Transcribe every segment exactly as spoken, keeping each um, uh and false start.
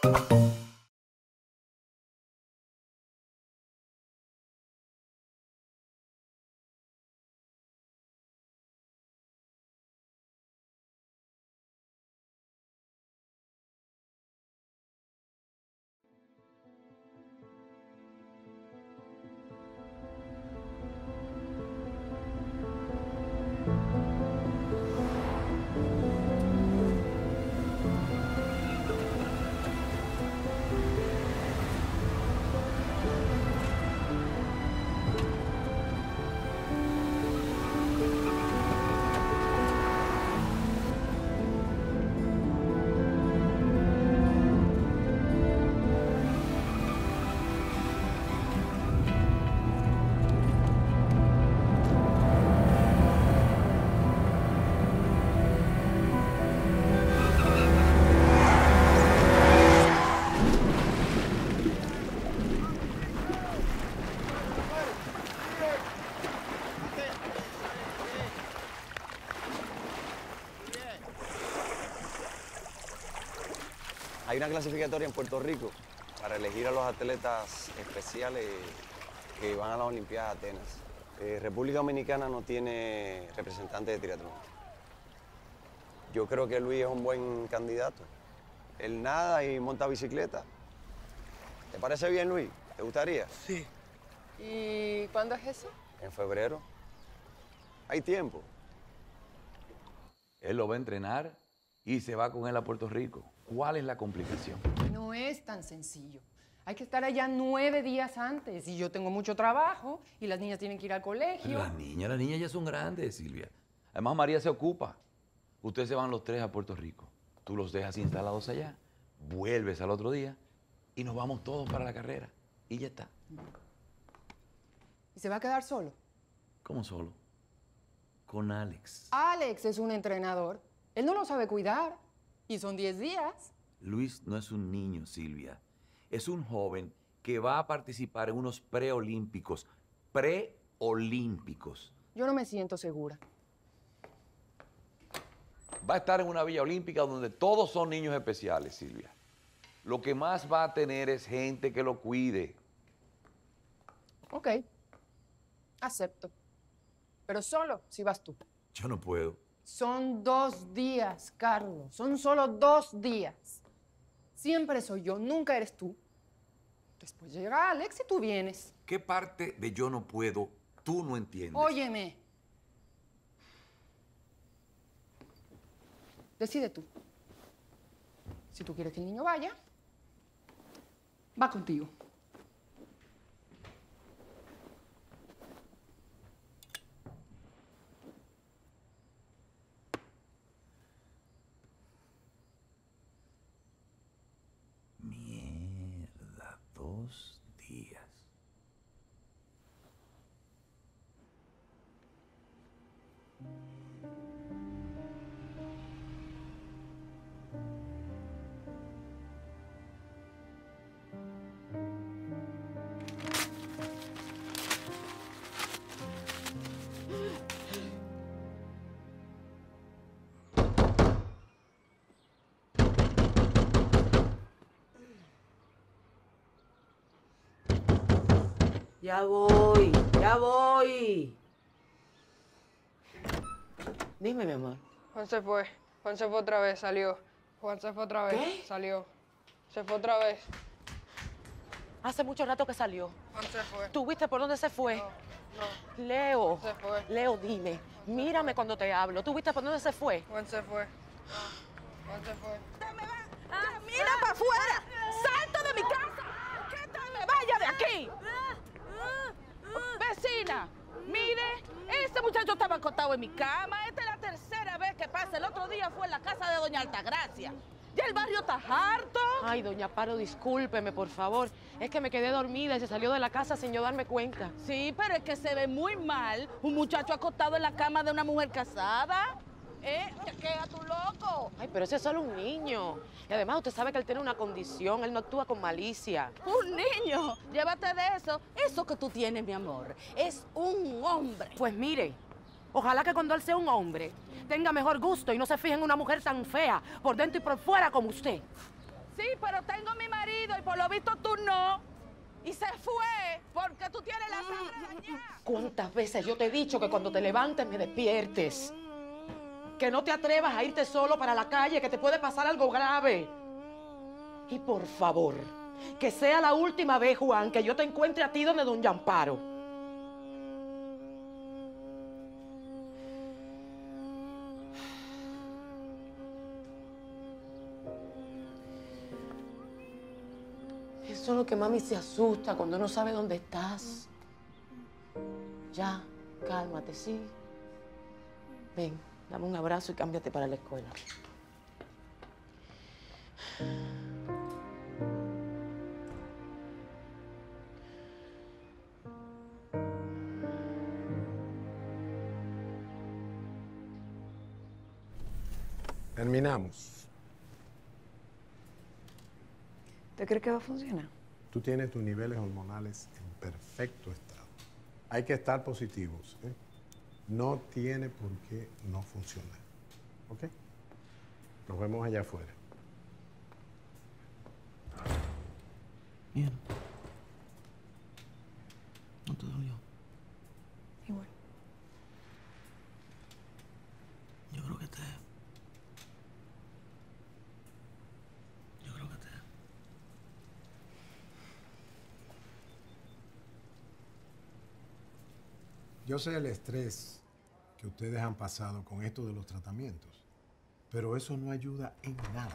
Hay una clasificatoria en Puerto Rico para elegir a los atletas especiales que van a las Olimpiadas de Atenas. Eh, República Dominicana no tiene representante de triatlón. Yo creo que Luis es un buen candidato. Él nada y monta bicicleta. ¿Te parece bien, Luis? ¿Te gustaría? Sí. ¿Y cuándo es eso? En febrero. Hay tiempo. Él lo va a entrenar y se va con él a Puerto Rico. ¿Cuál es la complicación? No es tan sencillo. Hay que estar allá nueve días antes y yo tengo mucho trabajo y las niñas tienen que ir al colegio. Las niñas, las niñas ya son grandes, Silvia. Además, María se ocupa. Ustedes se van los tres a Puerto Rico. Tú los dejas instalados allá, vuelves al otro día y nos vamos todos para la carrera. Y ya está. ¿Y se va a quedar solo? ¿Cómo solo? Con Alex. Alex es un entrenador. Él no lo sabe cuidar. Y son diez días. Luis no es un niño, Silvia. Es un joven que va a participar en unos preolímpicos. Preolímpicos. Yo no me siento segura. Va a estar en una villa olímpica donde todos son niños especiales, Silvia. Lo que más va a tener es gente que lo cuide. Ok. Acepto. Pero solo si vas tú. Yo no puedo. Son dos días, Carlos. Son solo dos días. Siempre soy yo, nunca eres tú. Después llega Alex y tú vienes. ¿Qué parte de yo no puedo tú no entiendes? Óyeme. Decide tú. Si tú quieres que el niño vaya, va contigo. Mierda, dos días. Ya voy, ya voy. Dime, mi amor. Juan se fue. Juan se fue otra vez, salió. Juan se fue otra vez, ¿Qué? salió. Se fue otra vez. Hace mucho rato que salió. Juan se fue. ¿Tú viste por dónde se fue? No, no. Leo. Se fue. Leo, dime. Mírame cuando te hablo. ¿Tú viste por dónde se fue? Juan se fue. Juan se fue. ¡Mira para afuera! ¡Salta de mi casa! ¡Que te me vaya de aquí! Vecina, mire, ese muchacho estaba acostado en mi cama. Esta es la tercera vez que pasa. El otro día fue en la casa de doña Altagracia. Ya el barrio está harto. Ay, doña Paro, discúlpeme, por favor. Es que me quedé dormida y se salió de la casa sin yo darme cuenta. Sí, pero es que se ve muy mal un muchacho acostado en la cama de una mujer casada. ¿Eh? Chequea tu loco. Ay, pero ese es solo un niño. Y además usted sabe que él tiene una condición. Él no actúa con malicia. Un niño. Llévate de eso. Eso que tú tienes, mi amor, es un hombre. Pues mire, ojalá que cuando él sea un hombre tenga mejor gusto y no se fije en una mujer tan fea por dentro y por fuera como usted. Sí, pero tengo mi marido y por lo visto tú no. Y se fue porque tú tienes la sangre dañada. ¿Cuántas veces yo te he dicho que cuando te levantes me despiertes? Que no te atrevas a irte solo para la calle, que te puede pasar algo grave. Y por favor, que sea la última vez, Juan, que yo te encuentre a ti donde don Amparo. Eso es lo que mami se asusta cuando no sabe dónde estás. Ya, cálmate, ¿sí? Ven, dame un abrazo y cámbiate para la escuela. Terminamos. ¿Usted cree que va a funcionar? Tú tienes tus niveles hormonales en perfecto estado. Hay que estar positivos, ¿eh? No tiene por qué no funcionar. ¿Ok? Nos vemos allá afuera. Bien. ¿No te dolió? Igual. Yo creo que te... Yo creo que te... Yo sé el estrés que ustedes han pasado con esto de los tratamientos, pero eso no ayuda en nada.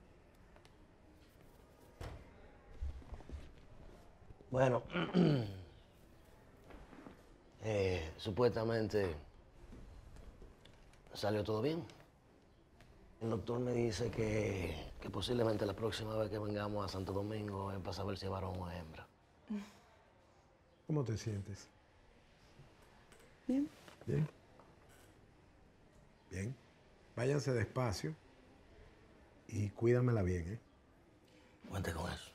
Bueno, eh, supuestamente salió todo bien. El doctor me dice que, que posiblemente la próxima vez que vengamos a Santo Domingo es para saber si es varón o hembra. ¿Cómo te sientes? Bien. Bien. Bien. Váyanse despacio y cuídamela bien, ¿eh? Cuente con eso.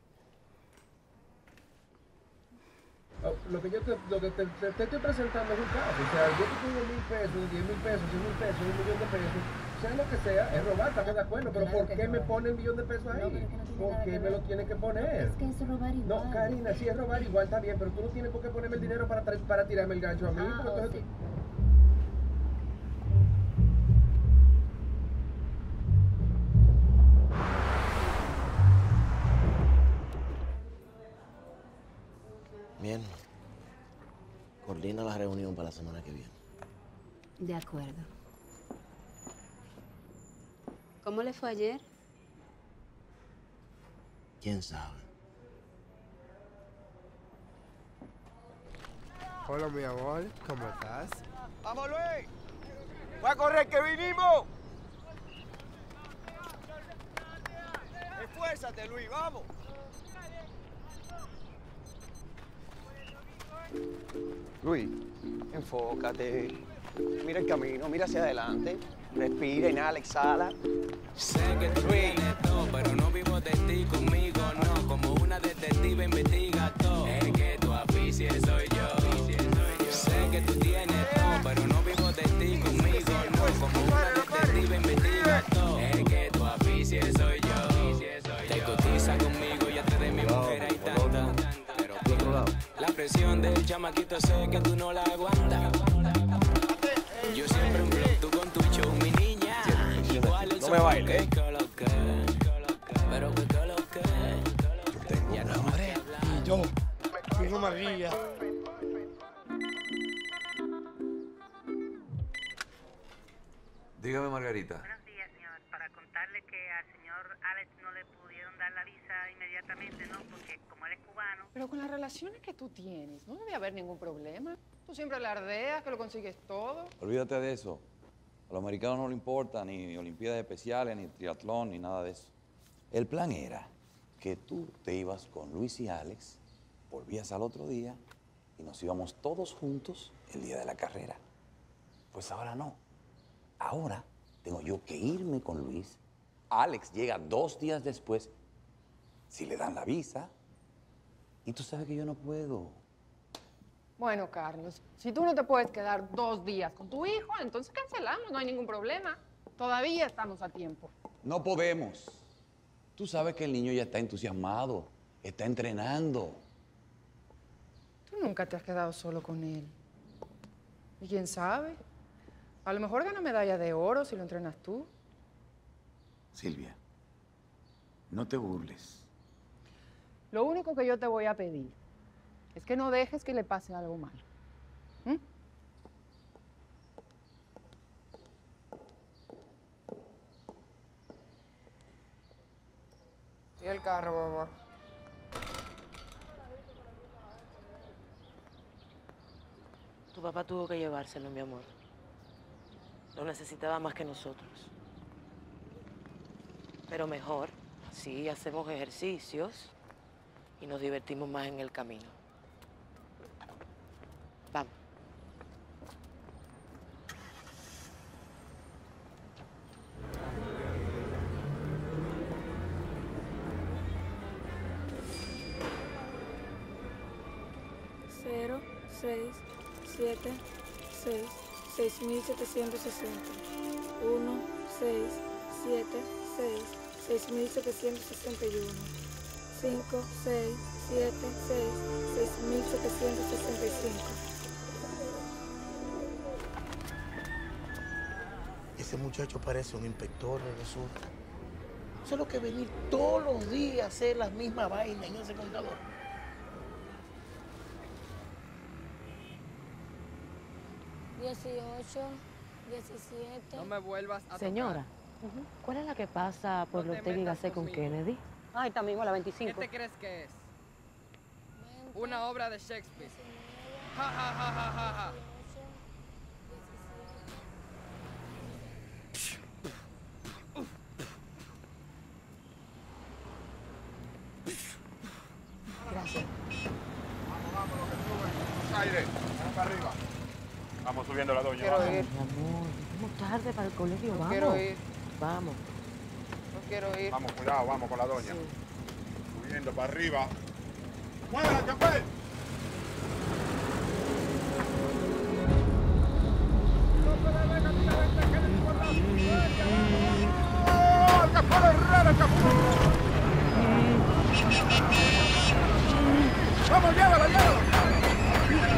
Lo que yo te, lo que te, te, te estoy presentando es un caso. O sea, yo te pido mil pesos, diez mil pesos, cien mil pesos, un millón de pesos, sea lo que sea, es robar, estamos de acuerdo. Pero Claro ¿por que qué no me es. pone el millón de pesos ahí? No, pero es que no tiene ¿Por nada qué que me ver. lo tiene que poner? Es que es robar igual. No, Karina, si es robar igual está bien, pero tú no tienes por qué ponerme el dinero para, tra- para tirarme el gancho a mí. Ah, porque oh, entonces sí. Bien. Coordina la reunión para la semana que viene. De acuerdo. ¿Cómo le fue ayer? ¿Quién sabe? Hola, mi amor, ¿cómo estás? ¡Vamos, Luis! ¡Va a correr, que vinimos! Esfuérzate, Luis, vamos. Luis, enfócate. Mira el camino, mira hacia adelante. Respira, inhala, exhala. Sé que tú tienes todo, pero no vivo de ti, conmigo no. Como una detective investiga todo. Es que tu aficie soy yo. Sé que tú tienes todo, pero no vivo de ti, conmigo no. Como una detective investiga todo. Es que tu aficie soy yo. Te cotiza conmigo, ya te de mi mujer hay tanta. Pero la presión del chamaquito sé que tú no la aguantas. Yo siempre un blog, tú con tu show, mi niña. Igual el No me bailes, ¿eh? Pero que que lo que. Ya no, hombre. Yo, tengo María. Dígame, Margarita. Buenos días, señor. Para contarle que al señor Alex no le pudieron dar la visa inmediatamente, ¿no? Porque como él es cubano... Pero con las relaciones que tú tienes, no debe haber ningún problema. Tú siempre alardeas que lo consigues todo. Olvídate de eso. A los americanos no les importa ni olimpiadas especiales, ni triatlón, ni nada de eso. El plan era que tú te ibas con Luis y Alex, volvías al otro día y nos íbamos todos juntos el día de la carrera. Pues ahora no. Ahora tengo yo que irme con Luis. Alex llega dos días después, si le dan la visa. Y tú sabes que yo no puedo. Bueno, Carlos, si tú no te puedes quedar dos días con tu hijo, entonces cancelamos, no hay ningún problema. Todavía estamos a tiempo. No podemos. Tú Tú sabes que el niño ya está entusiasmado, está entrenando. Tú nunca te has quedado solo con él. ¿Y quién sabe? A lo mejor gana medalla de oro si lo entrenas tú. Silvia, no te burles. Lo único que yo te voy a pedir es que no dejes que le pase algo malo. ¿Mm? ¿Y el carro, mamá? Tu papá tuvo que llevárselo, mi amor. Lo necesitaba más que nosotros. Pero mejor, sí, hacemos ejercicios y nos divertimos más en el camino. Vamos. Cero, seis, siete, seis, seis mil setecientos sesenta. Uno, seis, siete, seis, seis mil setecientos sesenta y uno. Cinco, seis, siete, seis, seis mil setecientos sesenta y cinco. Ese muchacho parece un inspector, resulta. Solo que venir todos los días a hacer las mismas vainas en ese contador. dieciocho, diecisiete. No me vuelvas a Señora, ¿cuál es la que pasa por No los te Ortega y metas Gasset con conmigo. Kennedy? Ay, también a la veinticinco. ¿Qué te crees que es? Una obra de Shakespeare. Ja, ja, ja, ja, ja, ja. Gracias. Vamos, vamos, lo que suben. Aire, vamos para arriba. Vamos subiendo la doña. Quiero vamos. ir. Mi amor, vamos tarde para el colegio, No vamos. quiero ir. Vamos. No quiero ir. Vamos, cuidado, vamos con la doña. Subiendo para arriba. ¡Muévela, Chapel! ¡Vamos, llévala, llévala!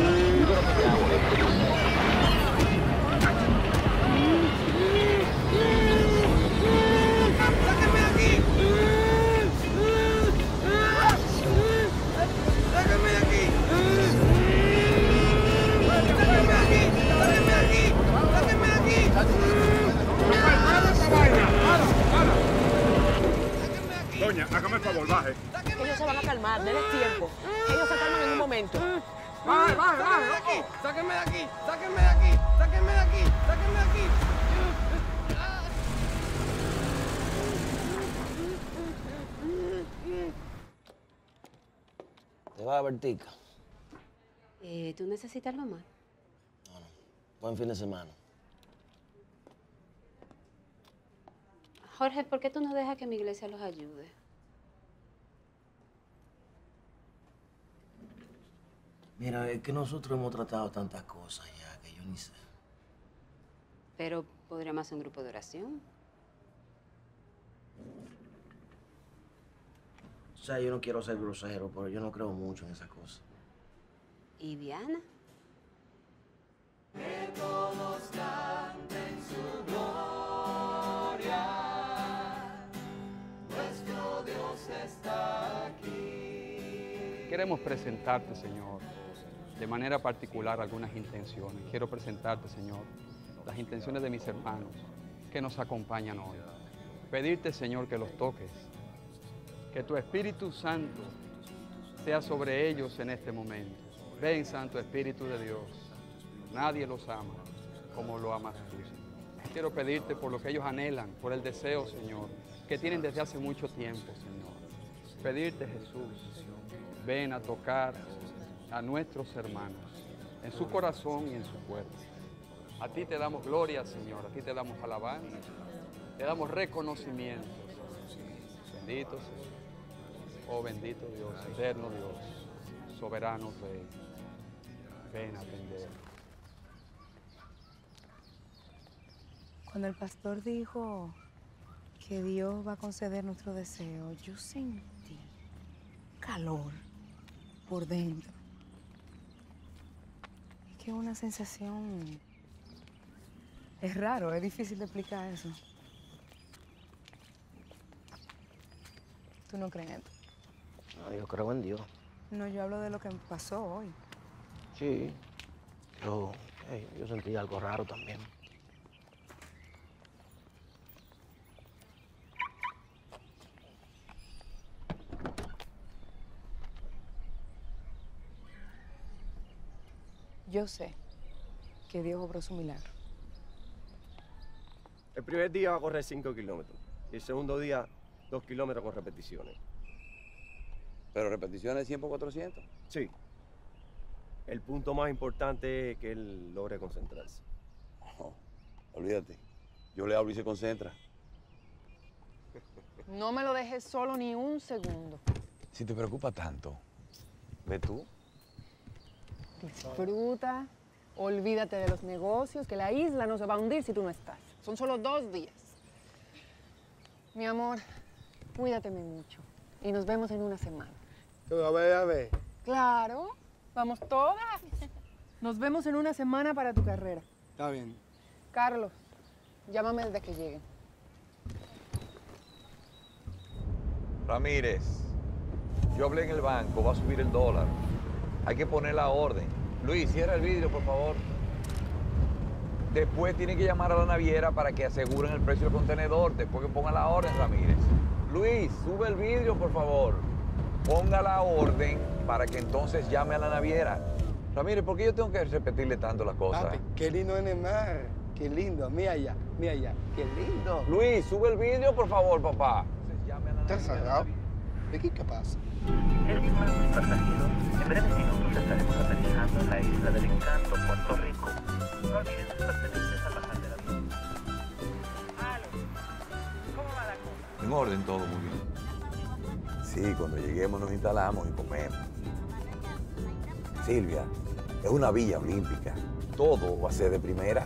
¡Sáquenme de aquí! ¡Sáquenme de aquí! ¡Sáquenme de aquí! ¡Sáquenme de aquí! ¡Sáquenme de aquí! Doña, hágame el favor, baje. Ellos se van a calmar, denles tiempo. Ellos se calman en un momento. ¡Baje, baje, baje! ¡Sáquenme de aquí! ¡Sáquenme de aquí! ¡Sáquenme de aquí! ¡Sáquenme de aquí! ¿Te va a Bertica? Eh, ¿Tú necesitas algo más? Buen fin de semana. Jorge, ¿por qué tú no dejas que mi iglesia los ayude? Mira, es que nosotros hemos tratado tantas cosas ya que yo ni sé. Pero podríamos hacer un grupo de oración. O sea, yo no quiero ser grosero, pero yo no creo mucho en esas cosas. ¿Y Diana? Que todos canten su gloria. Nuestro Dios está aquí. Queremos presentarte, Señor, de manera particular algunas intenciones. Quiero presentarte, Señor, las intenciones de mis hermanos que nos acompañan hoy. Pedirte, Señor, que los toques, que tu Espíritu Santo sea sobre ellos en este momento. Ven, Santo Espíritu de Dios. Nadie los ama como lo amas tú, Señor. Quiero pedirte por lo que ellos anhelan, por el deseo, Señor, que tienen desde hace mucho tiempo, Señor. Pedirte, Jesús, ven a tocar a nuestros hermanos en su corazón y en su cuerpo. A ti te damos gloria, Señor, a ti te damos alabanza, te damos reconocimiento. Bendito Señor. Oh, bendito Dios, eterno Dios, soberano Rey, ven a atender. Cuando el pastor dijo que Dios va a conceder nuestro deseo, yo sentí calor por dentro. Es que es una sensación... Es raro, es difícil de explicar eso. ¿Tú no crees en esto? No, yo creo en Dios. No, yo hablo de lo que me pasó hoy. Sí. Yo, hey, yo sentí algo raro también. Yo sé que Dios obró su milagro. El primer día va a correr cinco kilómetros. Y el segundo día, dos kilómetros con repeticiones. ¿Pero repeticiones cien por cuatrocientos? Sí. El punto más importante es que él logre concentrarse. Oh, olvídate. Yo le hablo y se concentra. No me lo dejes solo ni un segundo. Si te preocupa tanto, ve tú. Disfruta, olvídate de los negocios, que la isla no se va a hundir si tú no estás. Son solo dos días. Mi amor, cuídateme mucho y nos vemos en una semana. A ver, a ver. Claro, vamos todas. Nos vemos en una semana para tu carrera. Está bien. Carlos, llámame desde que llegue. Ramírez, yo hablé en el banco, va a subir el dólar. Hay que poner la orden. Luis, cierra el vidrio, por favor. Después tienen que llamar a la naviera para que aseguren el precio del contenedor, después que ponga la orden, Ramírez. Luis, sube el vidrio, por favor. Ponga la orden para que entonces llame a la naviera. Ramírez, ¿por qué yo tengo que repetirle tanto las cosas? Papi, qué lindo es Neymar. Qué lindo. Mira allá, mira allá. Qué lindo. Luis, sube el vidrio, por favor, papá. ¿Estás cerrado? ¿De qué qué pasa? Estimados pasajeros, en breves minutos estaremos aterrizando en la isla del Encanto, Puerto Rico. No olviden sus pertenencias al bajar del avión. ¿Cómo va la cosa? En orden todo, muy bien. Sí, cuando lleguemos nos instalamos y comemos. Silvia, es una villa olímpica. Todo va a ser de primera.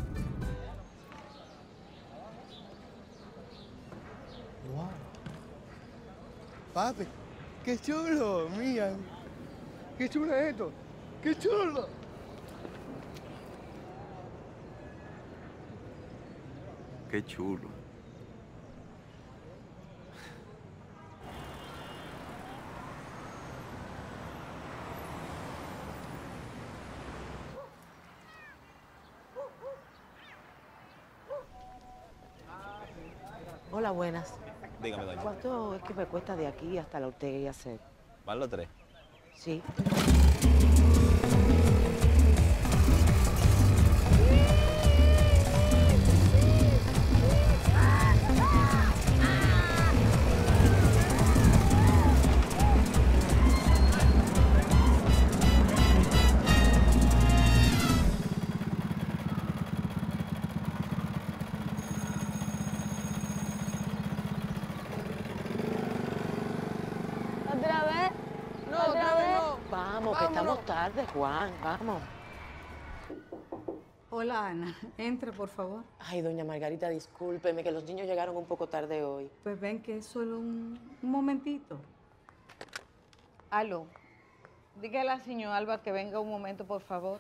Wow. Papi, qué chulo, mira. Qué chulo es esto. Qué chulo. Qué chulo. Hola, buenas. Dígame, doña. ¿Cuánto es que me cuesta de aquí hasta la Ortega y hacer? ¿Van los tres? Sí. ¿Otra vez? No, otra vez no. Vamos, que estamos tarde, Juan, vamos. Hola, Ana. Entre, por favor. Ay, doña Margarita, discúlpeme que los niños llegaron un poco tarde hoy. Pues ven que es solo un, un momentito. Aló. Dígale a la señora Alba que venga un momento, por favor.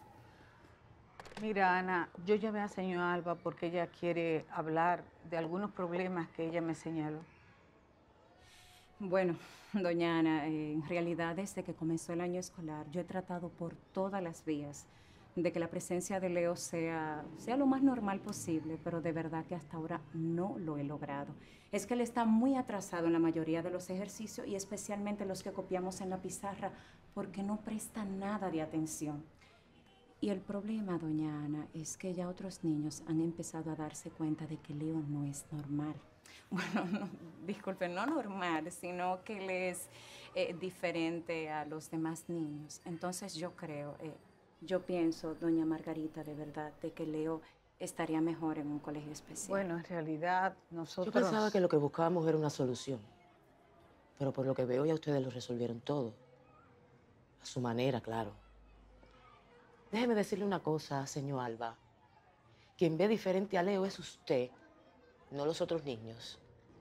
Mira, Ana, yo llamé a señora Alba porque ella quiere hablar de algunos problemas que ella me señaló. Bueno, doña Ana, eh, en realidad desde que comenzó el año escolar yo he tratado por todas las vías de que la presencia de Leo sea, sea lo más normal posible, pero de verdad que hasta ahora no lo he logrado. Es que él está muy atrasado en la mayoría de los ejercicios y especialmente los que copiamos en la pizarra porque no presta nada de atención. Y el problema, doña Ana, es que ya otros niños han empezado a darse cuenta de que Leo no es normal. Bueno, no, disculpe, no normal, sino que él es eh, diferente a los demás niños. Entonces yo creo, eh, yo pienso, doña Margarita, de verdad, de que Leo estaría mejor en un colegio especial. Bueno, en realidad nosotros... Yo pensaba que lo que buscábamos era una solución. Pero por lo que veo ya ustedes lo resolvieron todo. A su manera, claro. Déjeme decirle una cosa, señor Alba. Quien ve diferente a Leo es usted, no los otros niños.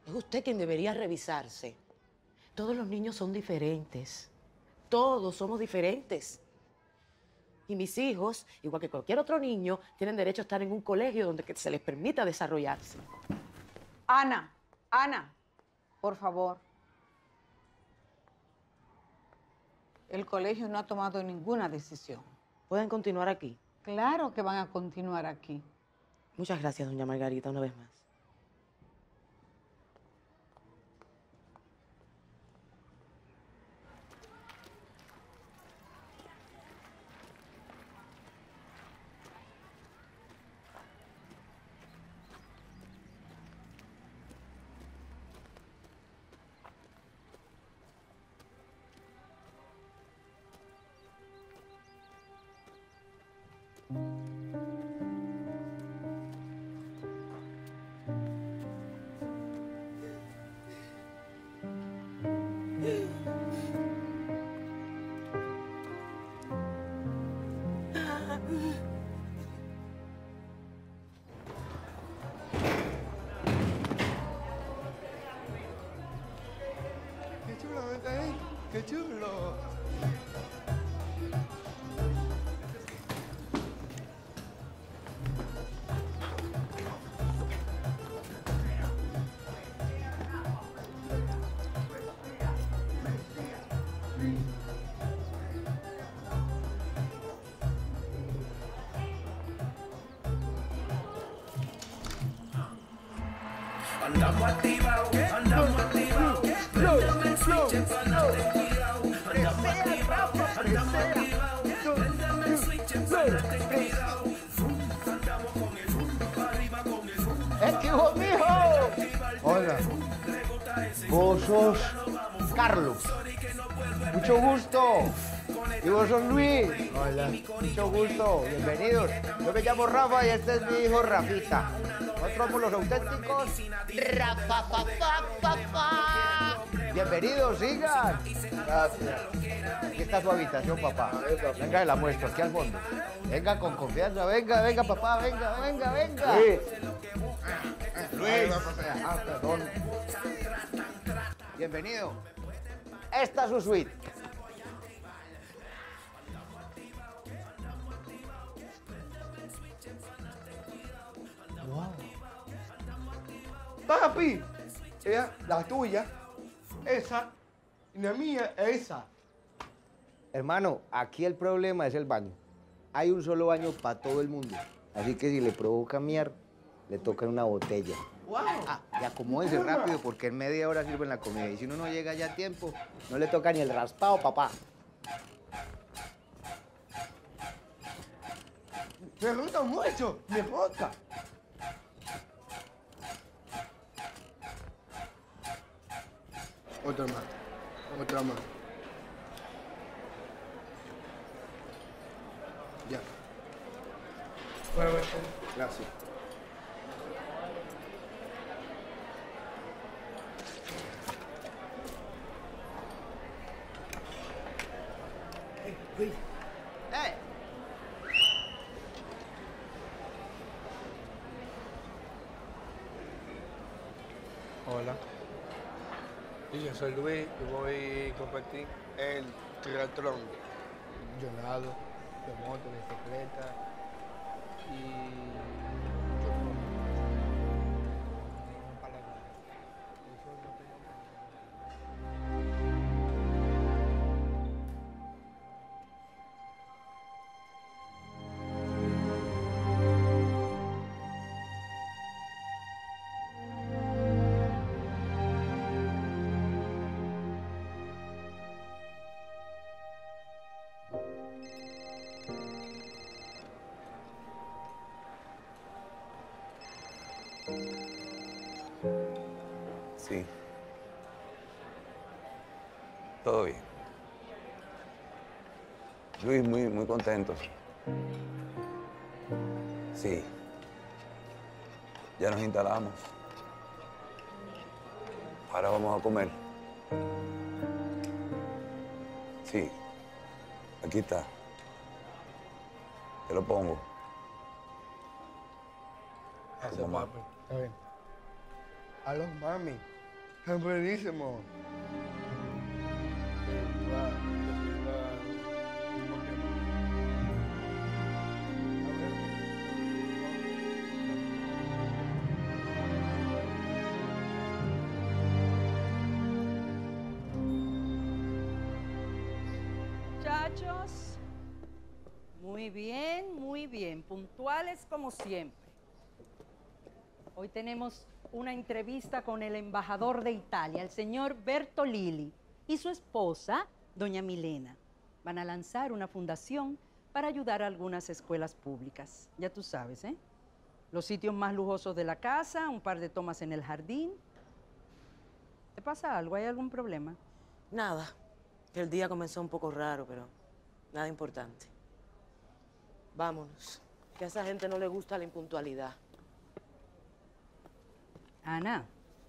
Es usted quien debería revisarse. Todos los niños son diferentes. Todos somos diferentes. Y mis hijos, igual que cualquier otro niño, tienen derecho a estar en un colegio donde que se les permita desarrollarse. Ana, Ana, por favor. El colegio no ha tomado ninguna decisión. ¿Pueden continuar aquí? Claro que van a continuar aquí. Muchas gracias, doña Margarita, una vez más. Qué chulo, ¿eh? Qué chulo. Andamos activados, andamos activados. Préndeme el switch, empánate cuidado. Andamos activados, andamos activados. Préndeme el switch, empánate cuidado. Andamos con el fum, arriba con el fum. ¡Esquivo, mijo! Hola. Vos sos Carlos. Mucho gusto. Y vos sos Luis. Hola. Mucho gusto. Bienvenidos. Yo me llamo Rafa y este es mi hijo Rafita. Nosotros somos los auténticos Rafa, fa, fa, fa, fa. Bienvenidos, sigan. Gracias. Aquí está su habitación, papá. Venga, la muestro, aquí al fondo. Venga con confianza, venga, venga, papá, venga, venga, venga. Luis. Luis. Ah, perdón. Bienvenido. Esta es su suite. Wow. Papi, ella, la tuya, esa, y la mía, esa. Hermano, aquí el problema es el baño. Hay un solo baño para todo el mundo. Así que si le provoca miar, le toca en una botella. Wow. Ah, y acomódense rápido porque en media hora sirven la comida. Y si uno no llega ya a tiempo, no le toca ni el raspado, papá. Me gusta mucho, me gusta. Otra más, otra más. Ya. Bueno, bueno, gracias. Hey, Luis. ¡Eh! Hola. Sí, yo soy Luis y voy a compartir el triatlón. Yo nado, yo monto bicicleta y yo como. Sí. Todo bien. Luis, muy, muy contentos. Sí. Ya nos instalamos. Ahora vamos a comer. Sí. Aquí está. Te lo pongo. Gracias, papi. Está bien. A los mami. Es buenísimo. Muchachos, muy bien, muy bien, puntuales como siempre. Hoy tenemos una entrevista con el embajador de Italia, el señor Bertolilli, y su esposa, doña Milena. Van a lanzar una fundación para ayudar a algunas escuelas públicas. Ya tú sabes, ¿eh? Los sitios más lujosos de la casa, un par de tomas en el jardín. ¿Te pasa algo? ¿Hay algún problema? Nada. Que el día comenzó un poco raro, pero nada importante. Vámonos. Que a esa gente no le gusta la impuntualidad. Ana,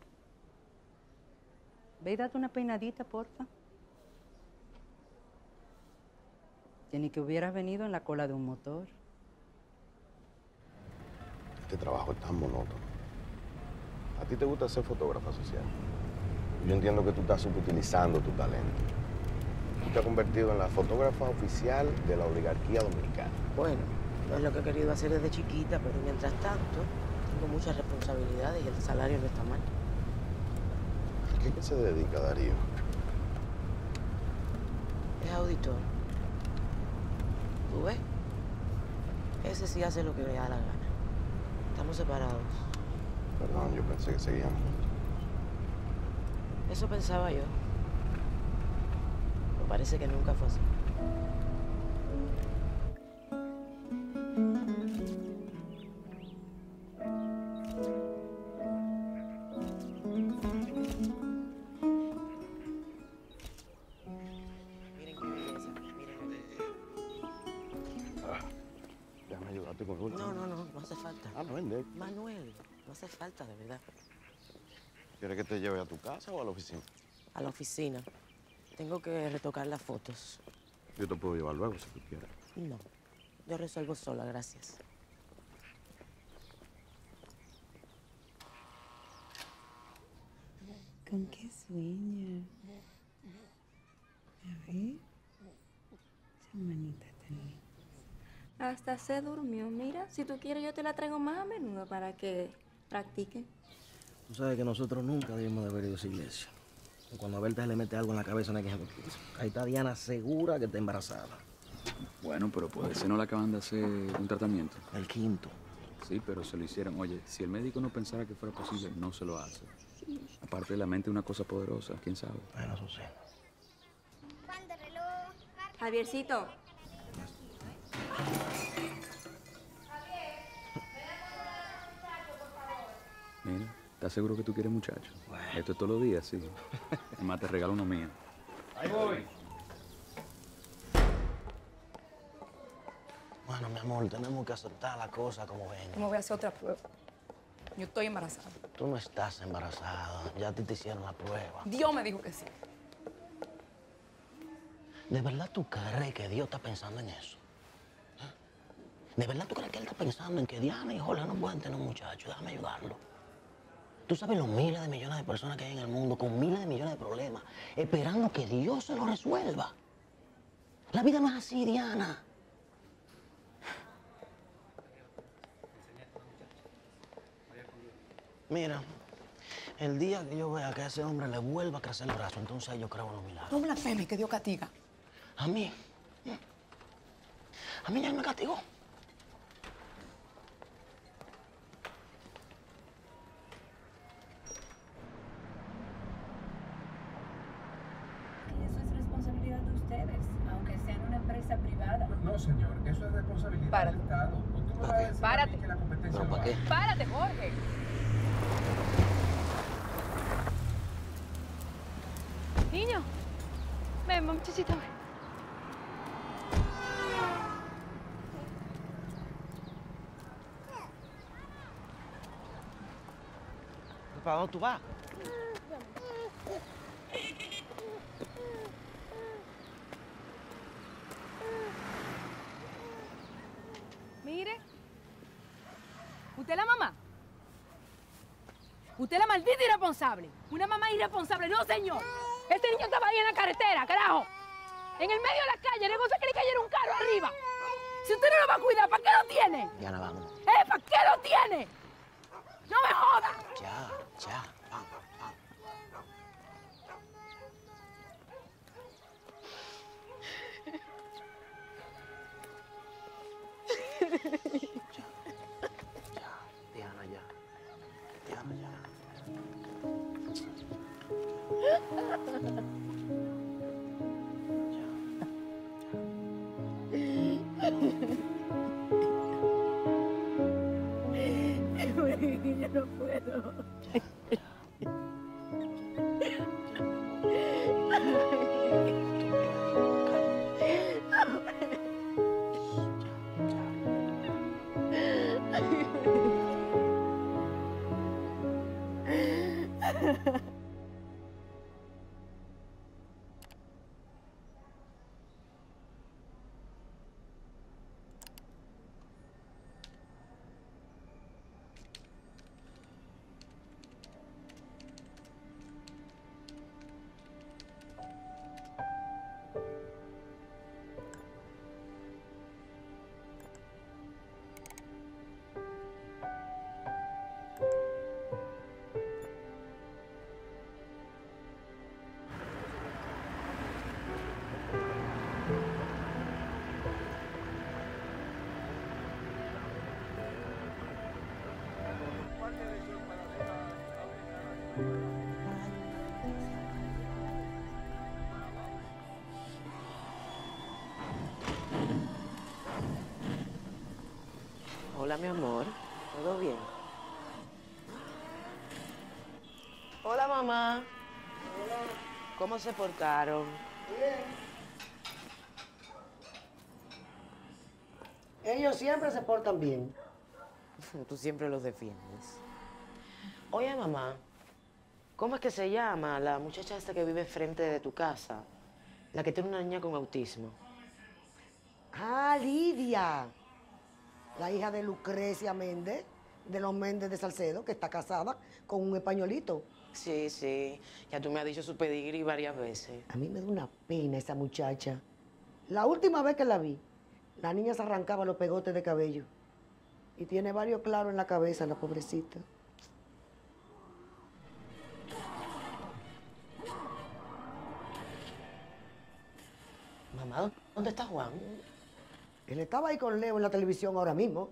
ve y date una peinadita, porfa. Que ni que hubieras venido en la cola de un motor. Este trabajo es tan monótono. ¿A ti te gusta ser fotógrafa social? Yo entiendo que tú estás subutilizando tu talento. Tú te has convertido en la fotógrafa oficial de la oligarquía dominicana. Bueno, no es lo que he querido hacer desde chiquita, pero mientras tanto tengo muchas responsabilidades y el salario no está mal. ¿A qué, qué se dedica Darío? Es auditor. ¿Tú ves? Ese sí hace lo que le da la gana. Estamos separados. Perdón, yo pensé que seguían juntos. Eso pensaba yo. Pero parece que nunca fue así. Miren qué belleza, miren. Ah, ya me ayudaste con el último. No, no, no, no hace falta. Ah, no vende. Manuel, no hace falta, de verdad. ¿Quieres que te lleve a tu casa o a la oficina? A la oficina. Tengo que retocar las fotos. Yo te puedo llevar luego si tú quieres. No, yo resuelvo sola, gracias. ¿Con qué sueña? A ver. Esa manita tan linda. Hasta se durmió. Mira, si tú quieres yo te la traigo más a menudo para que practique. Tú sabes que nosotros nunca debimos de haber ido a esa iglesia. Cuando a Berta le mete algo en la cabeza no hay que dejarlo. Ahí está Diana segura que está embarazada. Bueno, pero puede ser no le acaban de hacer un tratamiento. El quinto. Sí, pero se lo hicieron. Oye, si el médico no pensara que fuera posible, no se lo hace. Aparte, la mente es una cosa poderosa, ¿quién sabe? Bueno, eso sí. Javiercito. Mira, ¿estás seguro que tú quieres muchacho? Esto es todos los días, sí. Además, te regalo uno mío. Ahí voy. Bueno, mi amor, tenemos que aceptar la cosa como venga. ¿Cómo voy a hacer otra prueba? Yo estoy embarazada. Tú no estás embarazada. Ya a ti te hicieron la prueba. Dios me dijo que sí. ¿De verdad tú crees que Dios está pensando en eso? ¿Eh? ¿De verdad tú crees que Él está pensando en que Diana y Jorge no pueden tener un muchacho? Déjame ayudarlo. Tú sabes los miles de millones de personas que hay en el mundo con miles de millones de problemas, esperando que Dios se lo resuelva. La vida no es así, Diana. Mira, el día que yo vea que a ese hombre le vuelva a crecer el brazo, entonces yo creo en los milagros. No blasfemes, que Dios castiga. A mí. A mí ya me castigó. Eso es responsabilidad de ustedes, aunque sean una empresa privada. No, señor, eso es responsabilidad Párate. del Estado. ¿O tú me vas a decir a mí Párate. que la competencia ¿Pero lo para qué? hace? Párate, Jorge. Niño, ven, muchachito. ¿Para dónde tú vas? Mire. ¿Usted es la mamá? Usted es la maldita irresponsable. Una mamá irresponsable. No, señor. Este niño estaba ahí en la carretera, carajo. En el medio de la calle. Le cosa que le cayera un carro arriba. Si usted no lo va a cuidar, ¿para qué lo tiene? Ya la vamos. ¿Eh? ¿Para qué lo tiene? ¡No me joda! Ya, ya. Vamos, vamos. Ya, ya, Diana, ya. Diana, ya. Yo no puedo. Hola, mi amor. ¿Todo bien? Hola, mamá. ¿Cómo se portaron? Ellos siempre se portan bien. Tú siempre los defiendes. Oye, mamá, ¿cómo es que se llama la muchacha esta que vive frente de tu casa? La que tiene una niña con autismo. Ah, Lidia. La hija de Lucrecia Méndez, de los Méndez de Salcedo, que está casada con un españolito. Sí, sí. Ya tú me has dicho su pedigrí varias veces. A mí me da una pena esa muchacha. La última vez que la vi, la niña se arrancaba los pegotes de cabello. Y tiene varios claros en la cabeza, la pobrecita. Mamá, ¿dónde está Juan? Él estaba ahí con Leo en la televisión ahora mismo.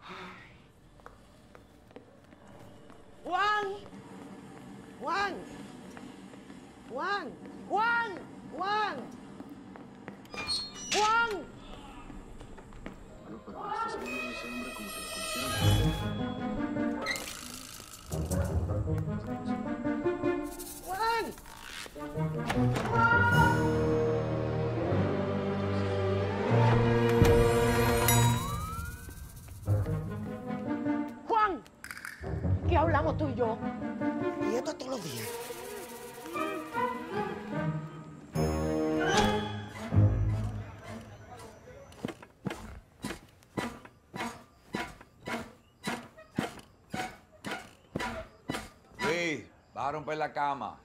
¡Juan! ¡Juan! ¡Juan! ¡Juan! ¡Juan! ¡Juan! ¡Juan! ¡Juan! ¿Qué hablamos tú y yo? Y esto todos los días. Luis, vas a romper la cama.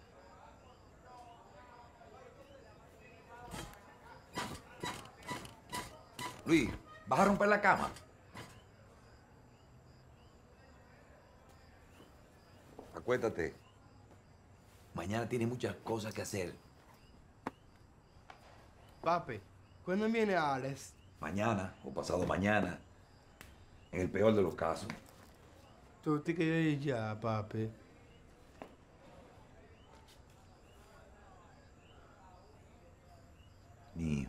Luis, vas a romper la cama. Acuéstate. Mañana tiene muchas cosas que hacer. Papi, ¿cuándo viene Alex? Mañana o pasado mañana. En el peor de los casos. Tú te quedas ya, papi. Mío.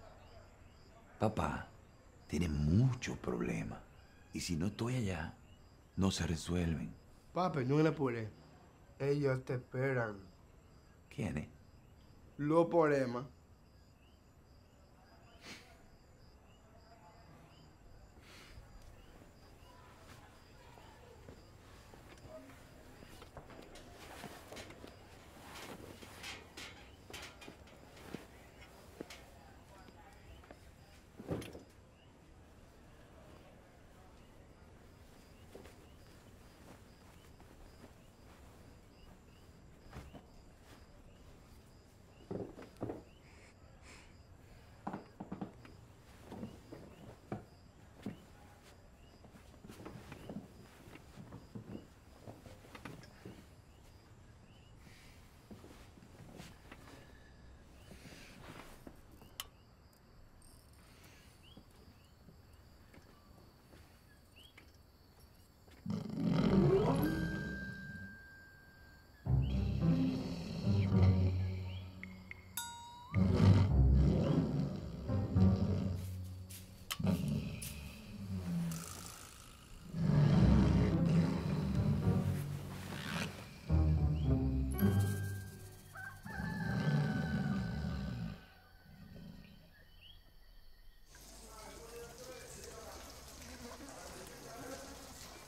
Papá tiene muchos problemas. Y si no estoy allá, no se resuelven. Papi, no le apures. Ellos te esperan. ¿Quiénes? Los problemas.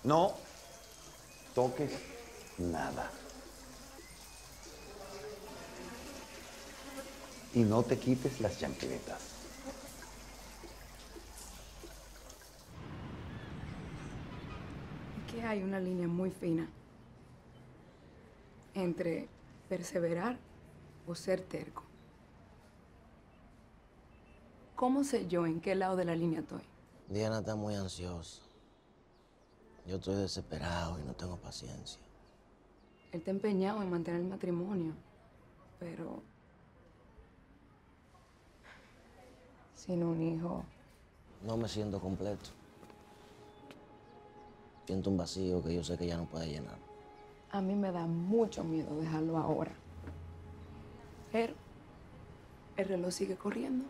No toques nada. Y no te quites las chancletas. Es que hay una línea muy fina entre perseverar o ser terco. ¿Cómo sé yo en qué lado de la línea estoy? Diana está muy ansiosa. Yo estoy desesperado y no tengo paciencia. Él está empeñado en mantener el matrimonio, pero sin un hijo. No me siento completo. Siento un vacío que yo sé que ya no puede llenar. A mí me da mucho miedo dejarlo ahora. Pero el reloj sigue corriendo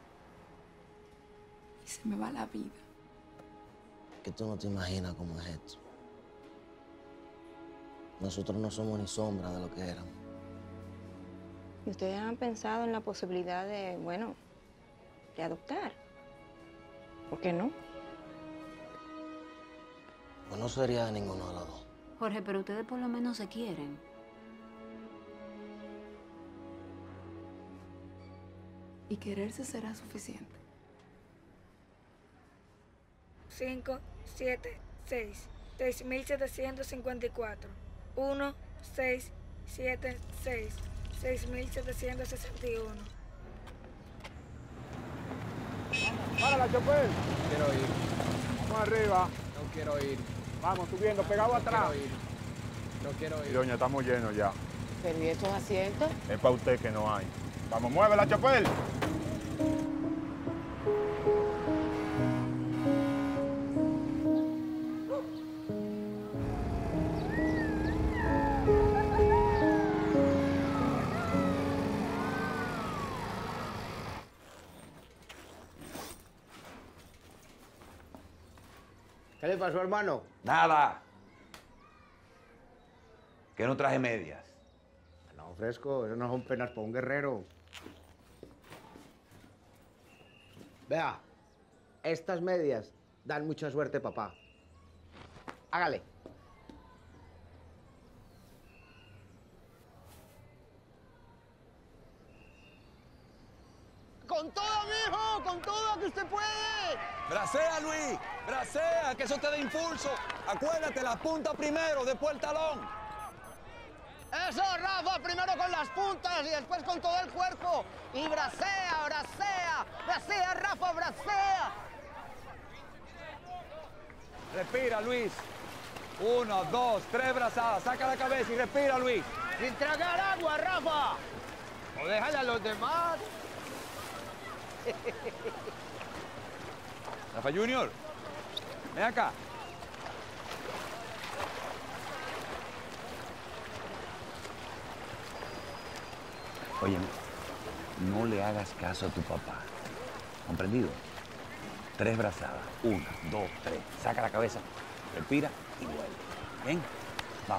y se me va la vida. Que tú no te imaginas cómo es esto. Nosotros no somos ni sombra de lo que éramos. ¿Y ustedes han pensado en la posibilidad de, bueno, de adoptar? ¿Por qué no? Pues no sería de ninguno de los dos. Jorge, pero ustedes por lo menos se quieren. ¿Y quererse será suficiente? cinco, siete, seis, seis mil setecientos cincuenta y cuatro. uno, seis, siete, seis, seis mil setecientos sesenta y uno. Para la Chopel. Quiero ir. Vamos arriba. No quiero ir. Vamos subiendo, pegado no atrás. Quiero ir. No quiero ir. Y doña, estamos llenos ya. Pero ¿y estos asientos? Es para usted que no hay. Vamos, mueve la Chopel. ¿Qué le pasó, hermano? Nada. Que no traje medias. No, fresco, eso no son penas para un guerrero. Vea, estas medias dan mucha suerte, papá. Hágale. ¡Con todo, mijo! ¡Con todo, que usted puede! ¡Bracea, Luis! ¡Bracea, que eso te da impulso! Acuérdate, la punta primero, después el talón. ¡Eso, Rafa! Primero con las puntas y después con todo el cuerpo. Y bracea, bracea, bracea, Rafa, bracea. Respira, Luis. Uno, dos, tres brazadas. Saca la cabeza y respira, Luis. ¡Sin tragar agua, Rafa! O déjale a los demás. Rafa Junior, ven acá. Oye, no le hagas caso a tu papá. ¿Comprendido? Tres brazadas. Una, dos, tres. Saca la cabeza, respira y vuelve. ¿Bien? Vamos.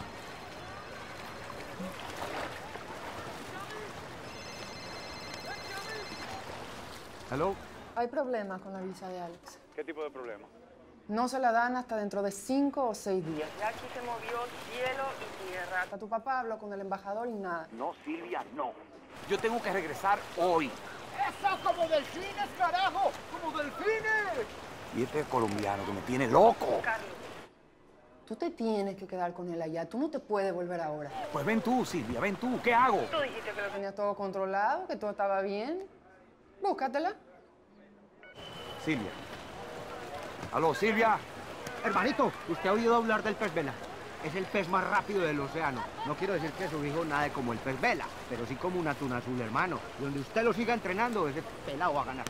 ¿Aló? Hay problemas con la visa de Alex. ¿Qué tipo de problema? No se la dan hasta dentro de cinco o seis días. Ya aquí se movió cielo y tierra. Hasta tu papá habló con el embajador y nada. No, Silvia, no. Yo tengo que regresar hoy. ¡Eso, como delfines, carajo! ¡Como delfines! Y este colombiano que me tiene loco. Tú te tienes que quedar con él allá. Tú no te puedes volver ahora. Pues ven tú, Silvia, ven tú. ¿Qué hago? Tú dijiste que lo tenías todo controlado, que todo estaba bien. Búscatela. Silvia. Aló, Silvia. Hermanito, ¿usted ha oído hablar del pez vela? Es el pez más rápido del océano. No quiero decir que su hijo nade como el pez vela, pero sí como un atún azul, hermano. Y donde usted lo siga entrenando, ese pelado va a ganar.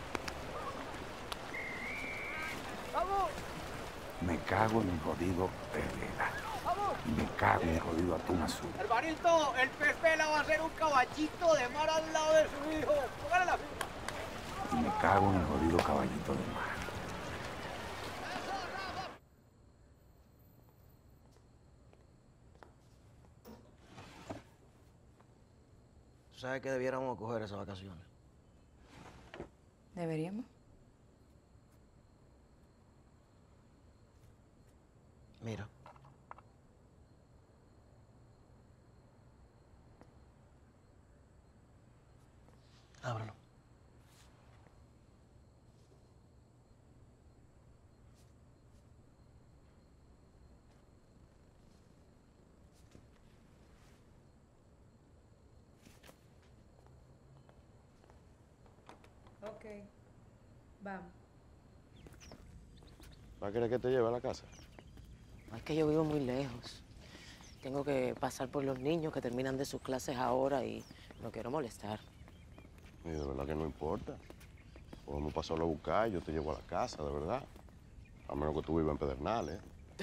¡Vamos! Me cago en el jodido pez vela. ¡Vamos! Y me cago en el jodido atún azul. Hermanito, el pez vela va a ser un caballito de mar al lado de su hijo. Póngale la firma. Y me cago en el jodido caballito de mar. ¿Tú sabes que debiéramos coger esas vacaciones? ¿Deberíamos? Mira, Vamos. ¿Va a querer que te lleve a la casa? Es que yo vivo muy lejos. Tengo que pasar por los niños que terminan de sus clases ahora y no quiero molestar. Y de verdad que no importa. Podemos pasarlo a buscar, yo te llevo a la casa, de verdad. A menos que tú vivas en Pedernales.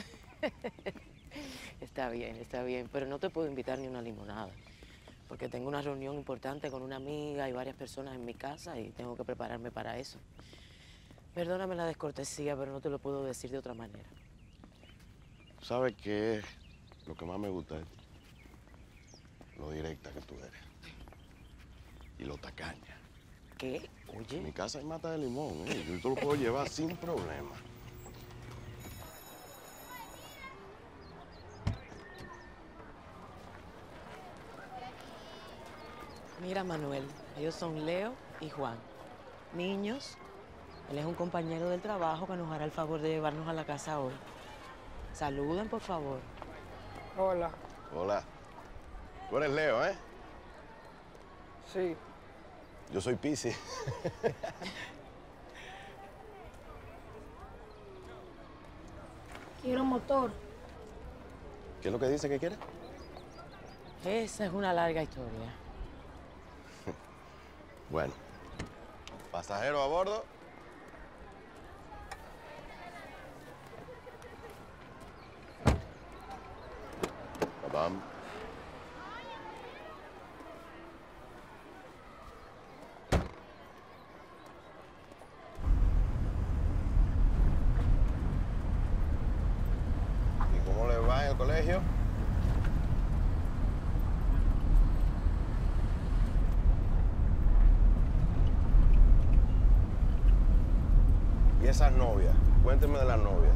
Está bien, está bien, pero no te puedo invitar ni una limonada. Porque tengo una reunión importante con una amiga y varias personas en mi casa y tengo que prepararme para eso. Perdóname la descortesía, pero no te lo puedo decir de otra manera. ¿Sabes qué es lo que más me gusta de ti? Lo directa que tú eres. Y lo tacaña. ¿Qué? Oye. En mi casa hay mata de limón, ¿eh? Yo te lo puedo llevar sin problema. Mira, Manuel, ellos son Leo y Juan. Niños, él es un compañero del trabajo que nos hará el favor de llevarnos a la casa hoy. Saluden, por favor. Hola. Hola. Tú eres Leo, ¿eh? Sí. Yo soy Piscis. Quiero motor. ¿Qué es lo que dice que quiere? Esa es una larga historia. Bueno. Pasajero a bordo. Vamos. ¿Y cómo le va en el colegio? ¿Y esas novias? Cuénteme de las novias.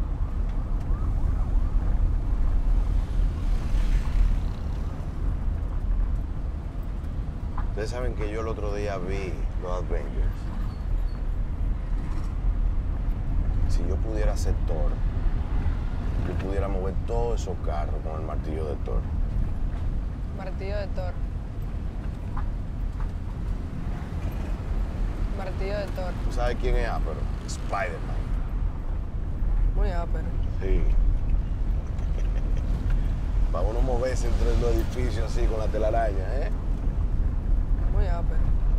Ustedes saben que yo el otro día vi los Avengers. Si yo pudiera ser Thor, yo pudiera mover todos esos carros con el martillo de Thor. Martillo de Thor. Martillo de Thor. ¿Tú sabes quién es ápero? Spider-Man. Muy ápero. Sí. Para uno moverse entre los edificios así con la telaraña, ¿eh? Muy ápero.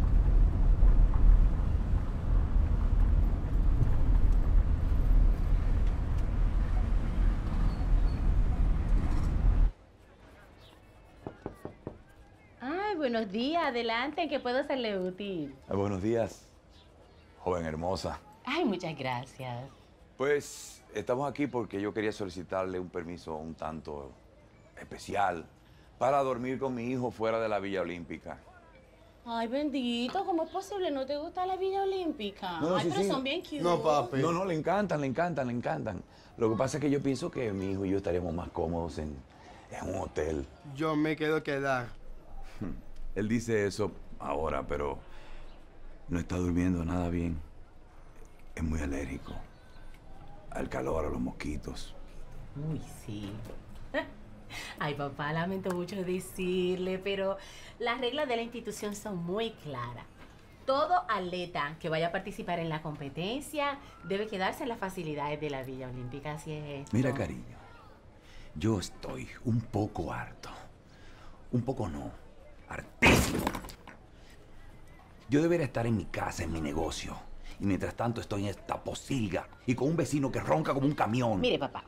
Ay, buenos días. Adelante, ¿en qué puedo serle útil? Ah, buenos días, joven hermosa. Ay, muchas gracias. Pues estamos aquí porque yo quería solicitarle un permiso un tanto especial para dormir con mi hijo fuera de la Villa Olímpica. Ay, bendito, ¿cómo es posible? ¿No te gusta la Villa Olímpica? No, no, Ay, sí, pero sí. son bien cute. No, papi. No, no, le encantan, le encantan, le encantan. Lo que pasa es que yo pienso que mi hijo y yo estaríamos más cómodos en, en un hotel. Yo me quedo quedar. Él dice eso ahora, pero no está durmiendo nada bien. Es muy alérgico al calor, a los mosquitos. Uy, sí. Ay, papá, lamento mucho decirle, pero las reglas de la institución son muy claras. Todo atleta que vaya a participar en la competencia debe quedarse en las facilidades de la Villa Olímpica, así es esto. Mira, cariño, yo estoy un poco harto. Un poco no, hartísimo. Yo debería estar en mi casa, en mi negocio. Y mientras tanto estoy en esta posilga y con un vecino que ronca como un camión. Mire, papá.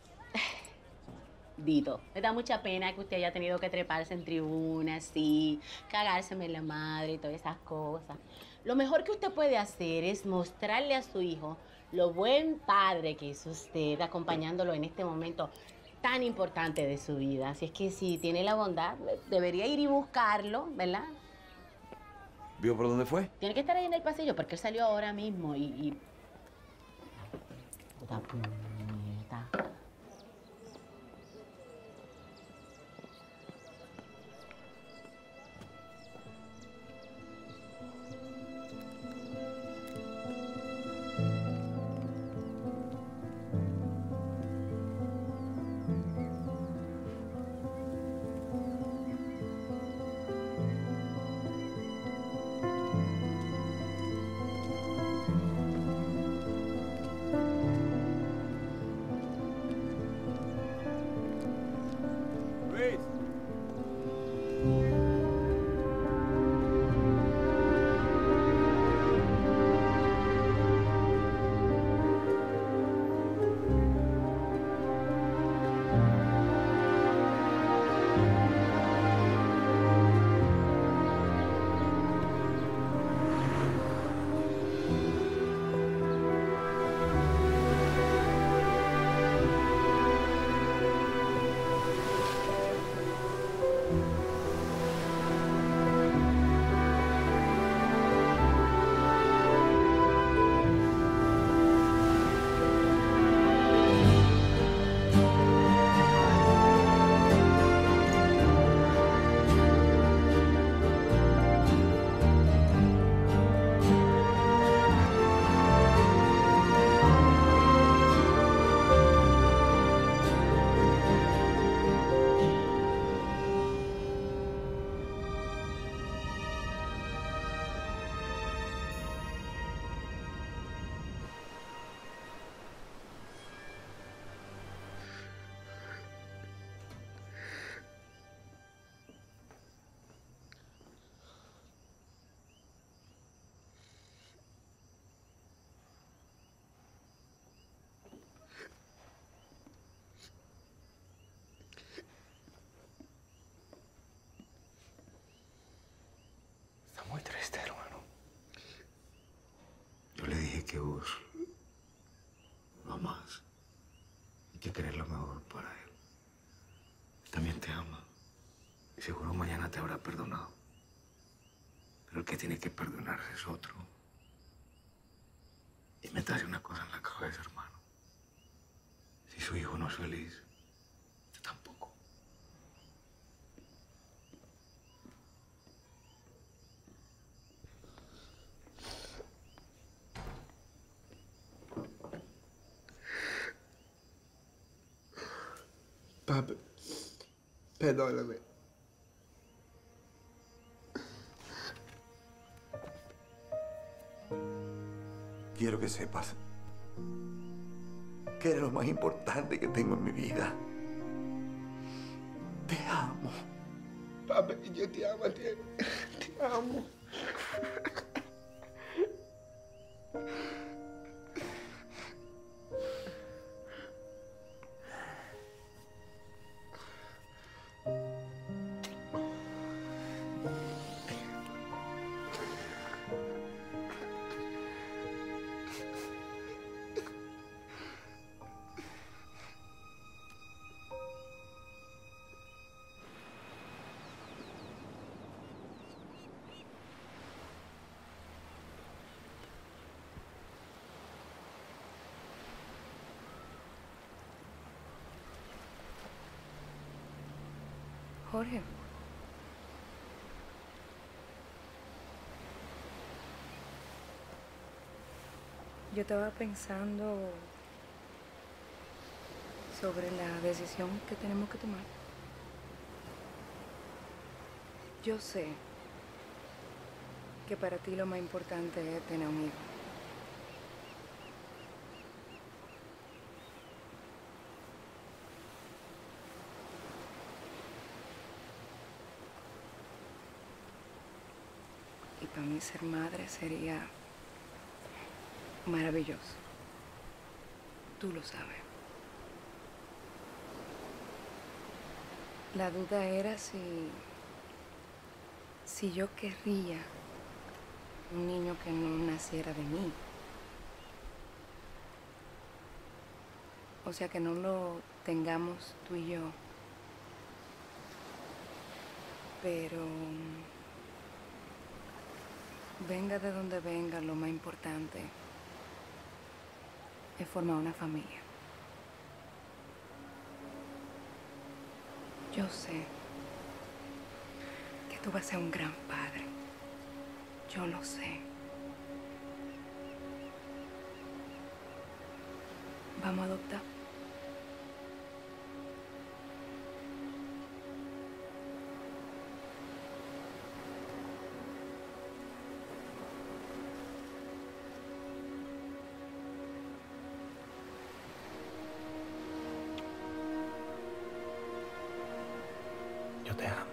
Dito, me da mucha pena que usted haya tenido que treparse en tribunas, sí, cagárseme en la madre y todas esas cosas. Lo mejor que usted puede hacer es mostrarle a su hijo lo buen padre que es usted, acompañándolo en este momento tan importante de su vida. Así es que si tiene la bondad, debería ir y buscarlo, ¿verdad? ¿Vio por dónde fue? Tiene que estar ahí en el pasillo porque él salió ahora mismo y... y... Puta puñeta. Hay que querer lo mejor para él. También te ama. Y seguro mañana te habrá perdonado. Pero el que tiene que perdonar es otro. Y métase una cosa en la cabeza, hermano. Si su hijo no es feliz, yo tampoco. Papi, perdóname. Quiero que sepas que eres lo más importante que tengo en mi vida. Te amo. Papi, yo te amo, te, te amo. Jorge. Yo estaba pensando sobre la decisión que tenemos que tomar. Yo sé que para ti lo más importante es tener un hijo. Y para mí ser madre sería maravilloso. Tú lo sabes. La duda era si, si yo querría un niño que no naciera de mí. O sea, que no lo tengamos tú y yo. Pero venga de donde venga, lo más importante es formar una familia. Yo sé que tú vas a ser un gran padre. Yo lo sé. Vamos a adoptar. Yo te amo.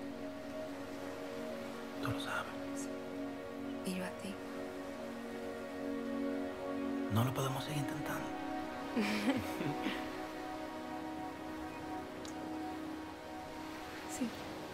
Tú lo sabes. Y yo a ti. No lo podemos seguir intentando. Sí.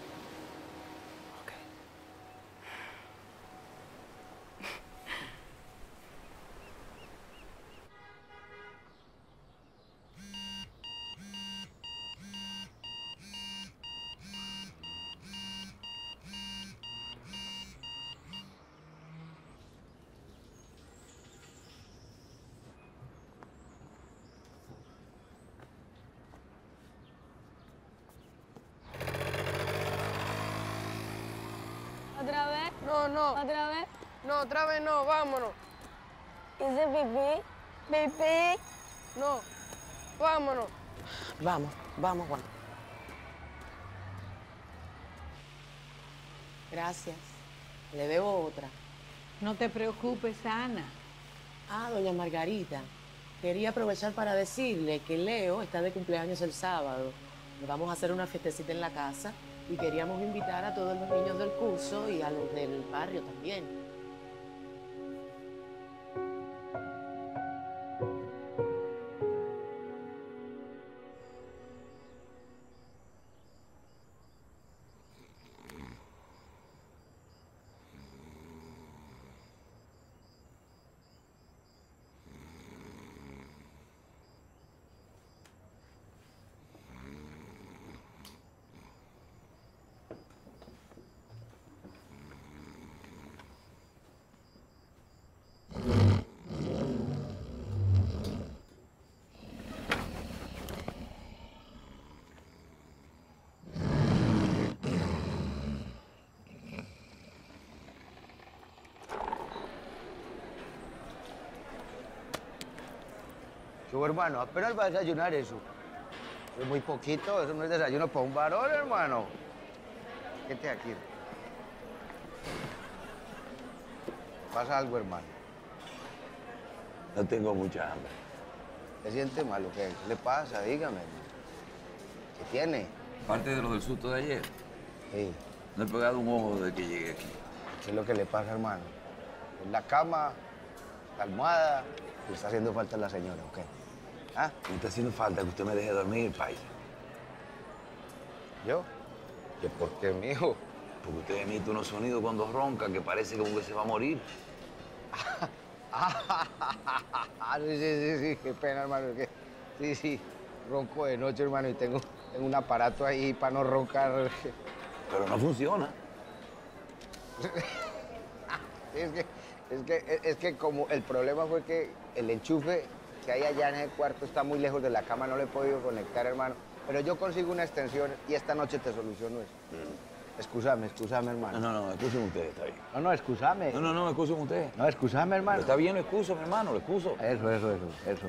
¿Otra vez? No, no. ¿Otra vez? No, otra vez no, vámonos. ¿Hice pipí? ¿Pipí? No, vámonos. Vamos, vamos, Juan. Gracias. Le debo otra. No te preocupes, Ana. Ah, doña Margarita. Quería aprovechar para decirle que Leo está de cumpleaños el sábado. Le vamos a hacer una fiestecita en la casa y queríamos invitar a todos los niños del curso y a los del barrio también. Su hermano, apenas va a desayunar eso. Es muy poquito, eso no es desayuno para un varón, hermano. Quédate aquí. ¿Pasa algo, hermano? No tengo mucha hambre. ¿Se siente mal o qué? ¿Qué le pasa? Dígame. ¿Qué tiene? Aparte de lo del susto de ayer, Sí. no he pegado un ojo desde que llegué aquí. ¿Qué es lo que le pasa, hermano? ¿Es la cama, la almohada? ¿Le está haciendo falta a la señora o qué? ¿Ah? Me está haciendo falta que usted me deje dormir, paisa. ¿Yo? ¿Qué por qué, mijo? Porque usted emite unos sonidos cuando ronca que parece como que se va a morir. Ah, sí, sí, sí, sí, qué pena, hermano. es que- Sí, sí, ronco de noche, hermano, y tengo, tengo un aparato ahí para no roncar. Pero no funciona. Es que, es que, es que como el problema fue que el enchufe que hay allá en el cuarto está muy lejos de la cama, no le he podido conectar, hermano. Pero yo consigo una extensión y esta noche te soluciono eso. Excúsame, excúsame, hermano. No, no, no, excúseme usted, está bien. No, no, excúsame. No, no, no, excúseme usted. No, excúsame, hermano. Está bien, lo excuso, mi hermano, lo excuso. Eso, eso, eso, eso.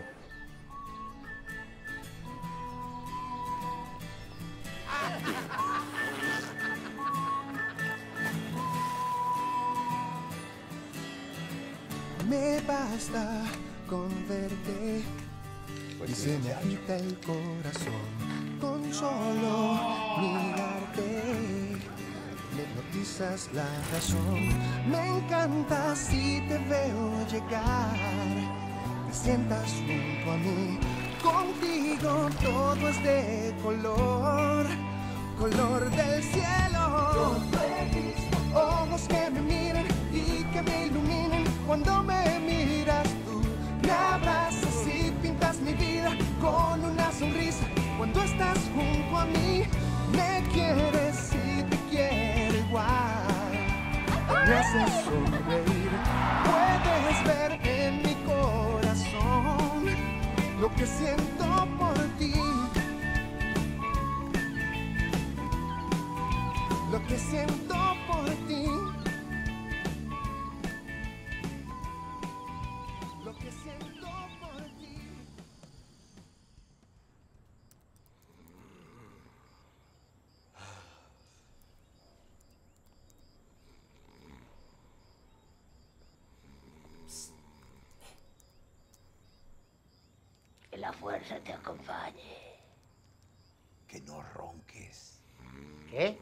Me basta con verte y se me agita el corazón con solo mirarte. Me hipnotizas la razón. Me encanta si te veo llegar, te sientas junto a mí. Contigo todo es de color, color del cielo. Ojos que me miren y que me iluminen cuando me miras tú. Me abrazas y pintas mi vida con una sonrisa. Cuando estás junto a mí, me quieres y te quiero igual. Me haces sonreír, puedes ver en mi corazón lo que siento por ti. Lo que siento por ti. Lo que siento por ti. Que la fuerza te acompañe. Que no ronques. ¿Qué?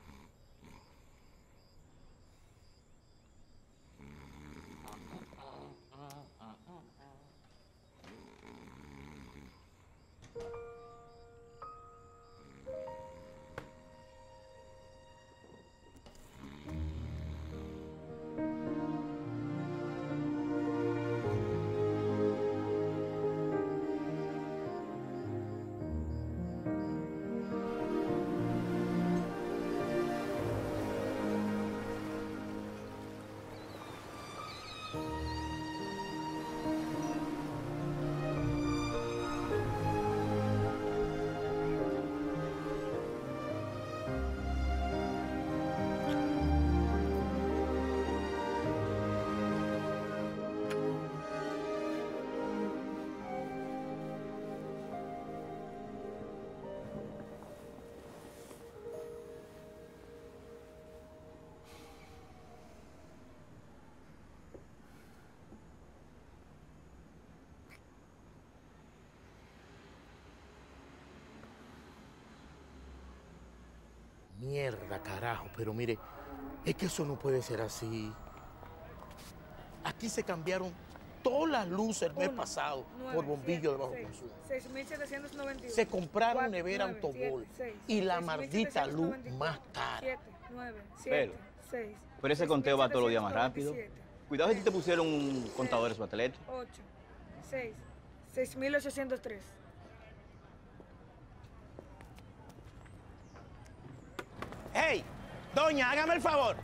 Mierda, carajo, pero mire, es que eso no puede ser así. Aquí se cambiaron todas las luces el mes Uno, pasado nueve, por bombillo de bajo siete, consumo. seis mil setecientos noventa y uno. Se compraron Cuatro, nevera nueve, autobol siete, seis, y la seis mil maldita setecientos luz noventa y más cuatro, cara. siete, nueve, Pero, siete, seis, pero ese seis conteo mil va todos los días más setecientos rápido. noventa y siete, Cuidado si te pusieron un contador de satélite. ocho, seis, seis mil ochocientos tres. ¡Hey! Doña, hágame el favor.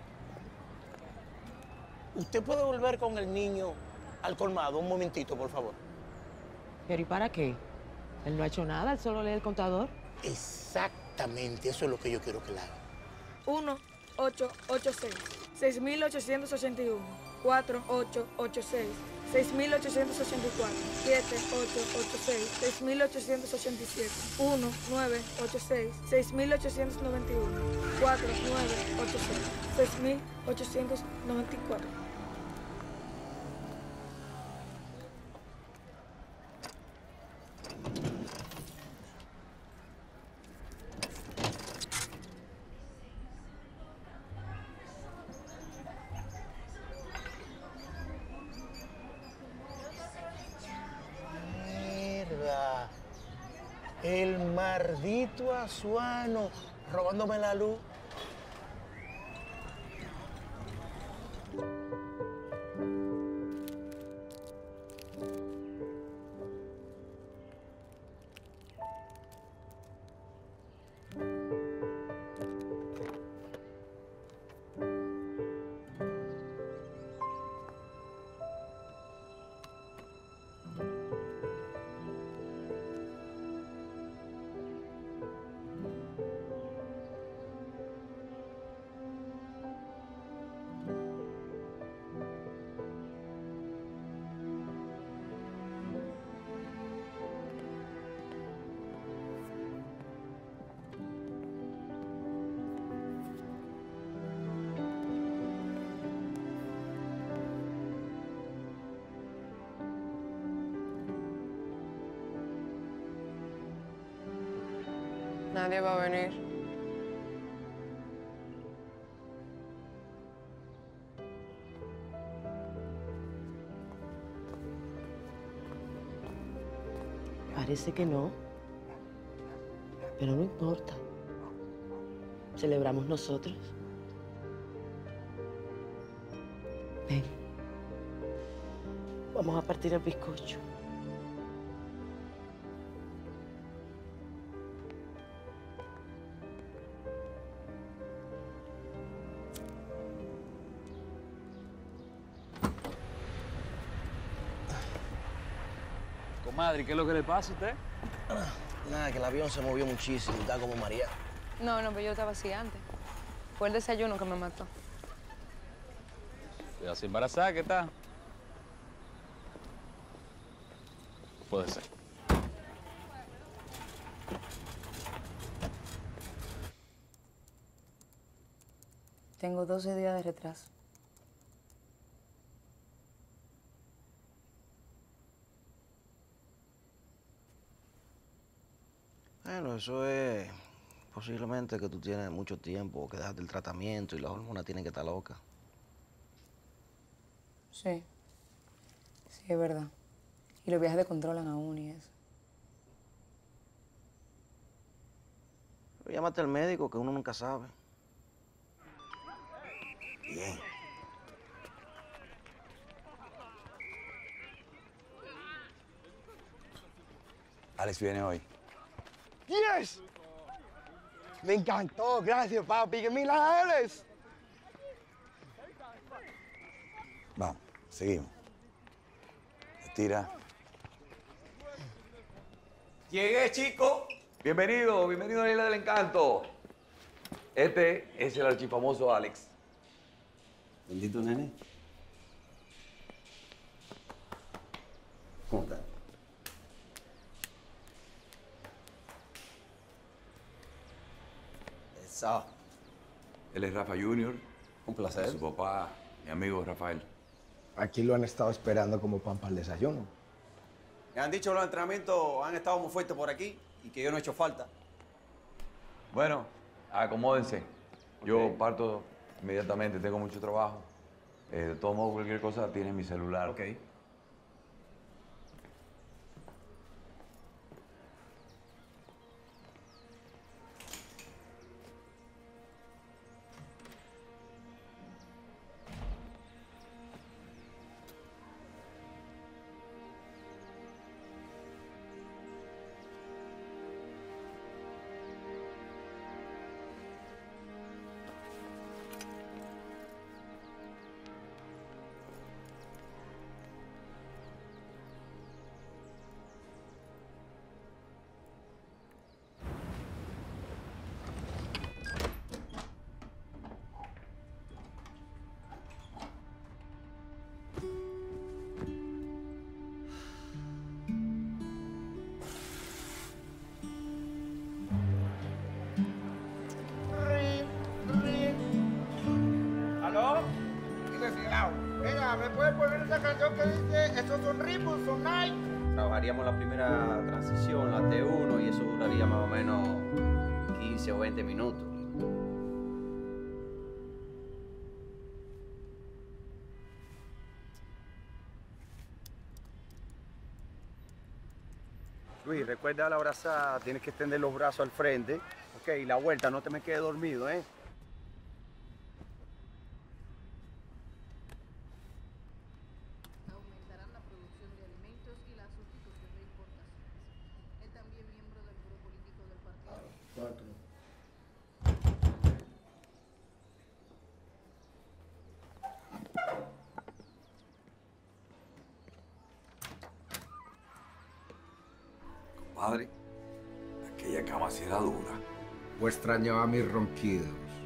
¿Usted puede volver con el niño al colmado un momentito, por favor? ¿Pero y para qué? Él no ha hecho nada, él solo lee el contador. Exactamente, eso es lo que yo quiero que le haga. uno, ocho, ocho, seis, seis mil ochocientos ochenta y uno. cuatro ocho ocho seis, seis mil ochocientos ochenta y cuatro, siete ocho ocho seis, seis mil ochocientos ochenta y siete, uno nueve ocho seis, seis mil ochocientos noventa y uno, cuatro nueve ocho seis, seis mil ochocientos noventa y cuatro. Mierda. El maldito Azuano robándome la luz. Nadie va a venir. Parece que no. Pero no importa. Celebramos nosotros. Ven. Vamos a partir el bizcocho. Comadre, ¿qué es lo que le pasa a usted? Nada, que el avión se movió muchísimo, está como María. No, no, pero yo estaba así antes. Fue el desayuno que me mató. ¿Te se embarazada? ¿Qué tal? Puede ser. Tengo doce días de retraso. Bueno, eso es posiblemente que tú tienes mucho tiempo, que dejaste el tratamiento y las hormonas tienen que estar locas. Sí. Sí, es verdad. Y los viajes te controlan aún y eso. Pero llámate al médico, que uno nunca sabe. Bien. Alex viene hoy. ¡Yes! Me encantó, gracias, papi. ¡Que milagros! Vamos, seguimos. Estira. Llegué, chico. Bienvenido, bienvenido a la Isla del Encanto. Este es el archifamoso Alex. Bendito nene. ¿Cómo estás? Eso. Él es Rafa Junior. Un placer. Su papá, mi amigo Rafael. Aquí lo han estado esperando como pan para el desayuno. Me han dicho que los entrenamientos han estado muy fuertes por aquí y que yo no he hecho falta. Bueno, acomódense. Yo parto inmediatamente, tengo mucho trabajo. Eh, de todo modo, cualquier cosa tiene mi celular. Ok. Mira, ¿me puedes poner esa canción que dice esos son ritmos, son night? Trabajaríamos la primera transición, la T uno, y eso duraría más o menos quince o veinte minutos. Luis, recuerda la abrazada, tienes que extender los brazos al frente. Ok, y la vuelta, no te me quedes dormido, ¿eh? Aumentarán la producción de alimentos y la sustitución de importaciones. Él también miembro del Buró Político del Partido. Cuatro. Compadre, aquella cama sí era dura. O extrañaba mis ronquidos.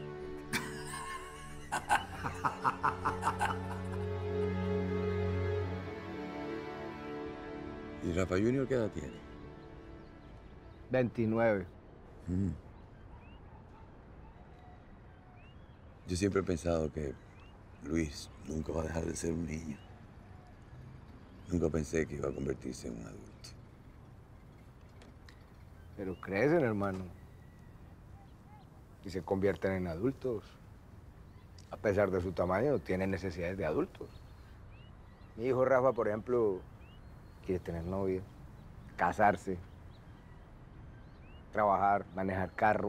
¿Y Rafa Junior qué edad tiene? veintinueve. Mm. Yo siempre he pensado que Luis nunca va a dejar de ser un niño. Nunca pensé que iba a convertirse en un adulto. Pero crecen, hermano. Y se convierten en adultos. A pesar de su tamaño, tienen necesidades de adultos. Mi hijo Rafa, por ejemplo, quiere tener novia, casarse, trabajar, manejar carro.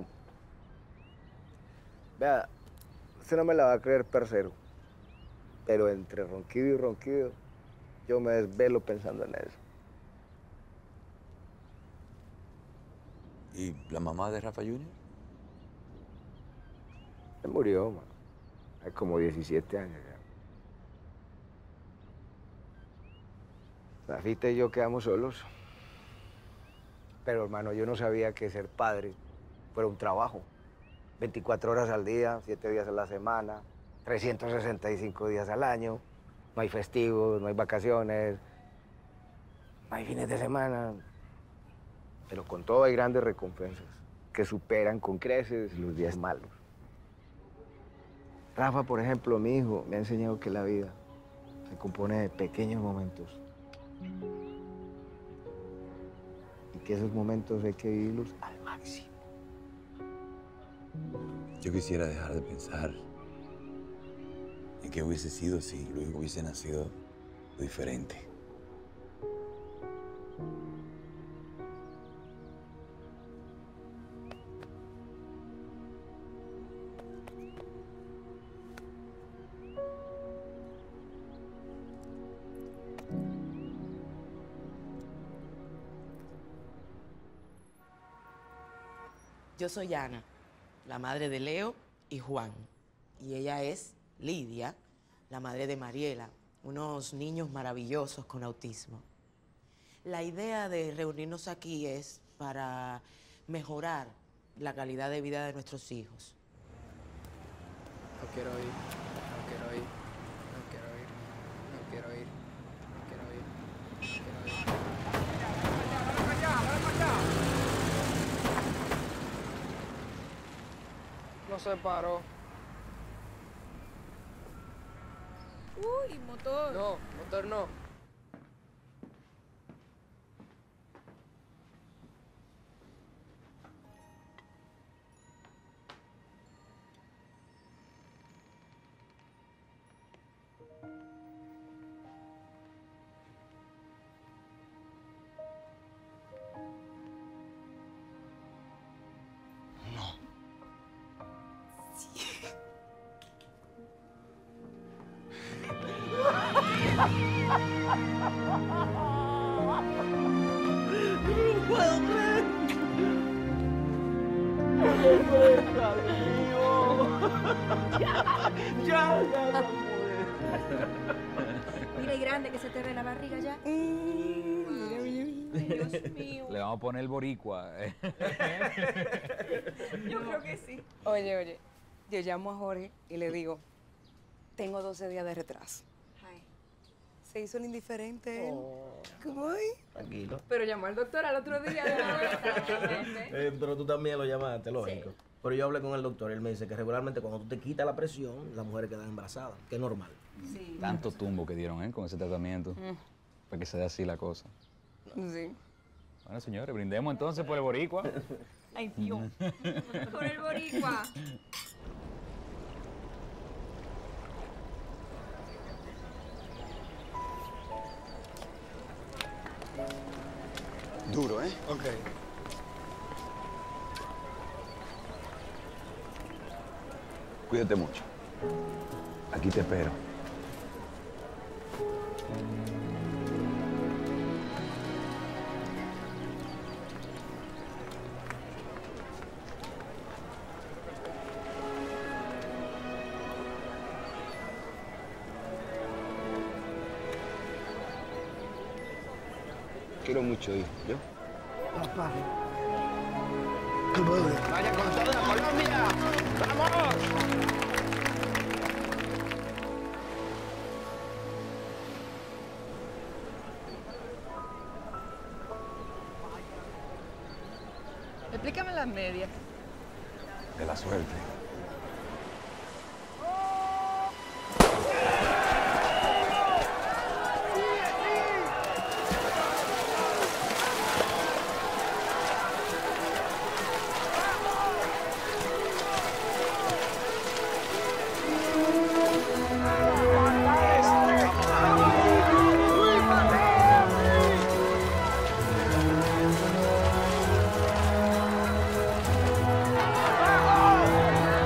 Vea, usted no me la va a creer, parcero, pero entre ronquido y ronquido, yo me desvelo pensando en eso. ¿Y la mamá de Rafa Junior? Se murió, man. Hay como diecisiete años ya. Rafita y yo quedamos solos. Pero, hermano, yo no sabía que ser padre fuera un trabajo. veinticuatro horas al día, siete días a la semana, trescientos sesenta y cinco días al año. No hay festivos, no hay vacaciones, no hay fines de semana. Pero con todo hay grandes recompensas que superan con creces los días malos. Rafa, por ejemplo, mi hijo, me ha enseñado que la vida se compone de pequeños momentos. Y que esos momentos hay que vivirlos al máximo. Yo quisiera dejar de pensar en qué hubiese sido si Luis hubiese nacido diferente. Yo soy Ana, la madre de Leo y Juan. Y ella es Lidia, la madre de Mariela, unos niños maravillosos con autismo. La idea de reunirnos aquí es para mejorar la calidad de vida de nuestros hijos. No quiero ir, no quiero ir, no quiero ir, no quiero ir, no quiero ir, no quiero ir. No se paró. Uy, motor. No, motor no. No puedo creer. Ya, ya, ya. Mira, y grande que se te ve la barriga ya. Dios mío. Le vamos a poner el boricua. Yo creo que sí. Oye, oye, yo llamo a Jorge y le digo, tengo doce días de retraso. Ay. Se hizo el indiferente él. Oh. ¿Cómo es? Tranquilo. Pero llamó al doctor al otro día de la vez. Eh, pero tú también lo llamaste, lógico. Sí. Pero yo hablé con el doctor y él me dice que regularmente cuando tú te quitas la presión, las mujeres quedan embarazadas, que es normal. Sí. Tanto tumbo que dieron, ¿eh? Con ese tratamiento. Mm. Para que se dé así la cosa. Sí. Bueno, señores, brindemos entonces por el boricua. Ay, Dios. Por el boricua. Duro, ¿eh? Ok. Cuídate mucho. Aquí te espero. Quiero mucho, hijo. ¿Yo? Papá. ¡Vaya con toda Colombia! ¡Vamos! Explícame las medias. De la suerte. ¡Vamos!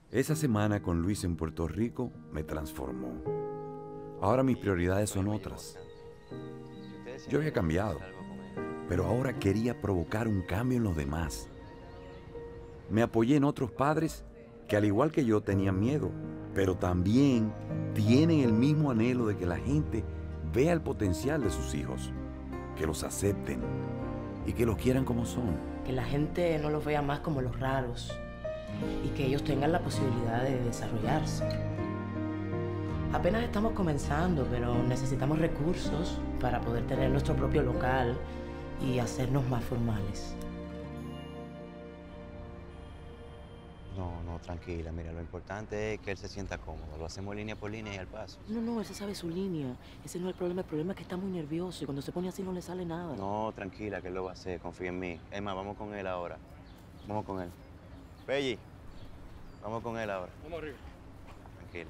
Esa semana con Luis en Puerto Rico me transformó. Ahora mis prioridades son otras. Yo había cambiado, pero ahora quería provocar un cambio en los demás. Me apoyé en otros padres que al igual que yo tenían miedo, pero también tienen el mismo anhelo de que la gente vea el potencial de sus hijos, que los acepten y que los quieran como son. Que la gente no los vea más como los raros y que ellos tengan la posibilidad de desarrollarse. Apenas estamos comenzando, pero necesitamos recursos para poder tener nuestro propio local y hacernos más formales. No, no, tranquila. Mira, lo importante es que él se sienta cómodo. Lo hacemos línea por línea y al paso. No, no, él se sabe su línea. Ese no es el problema. El problema es que está muy nervioso y cuando se pone así no le sale nada. No, tranquila, que él lo va a hacer. Confía en mí. Emma, vamos con él ahora. Vamos con él. Pelli, vamos con él ahora. Vamos arriba. Tranquila.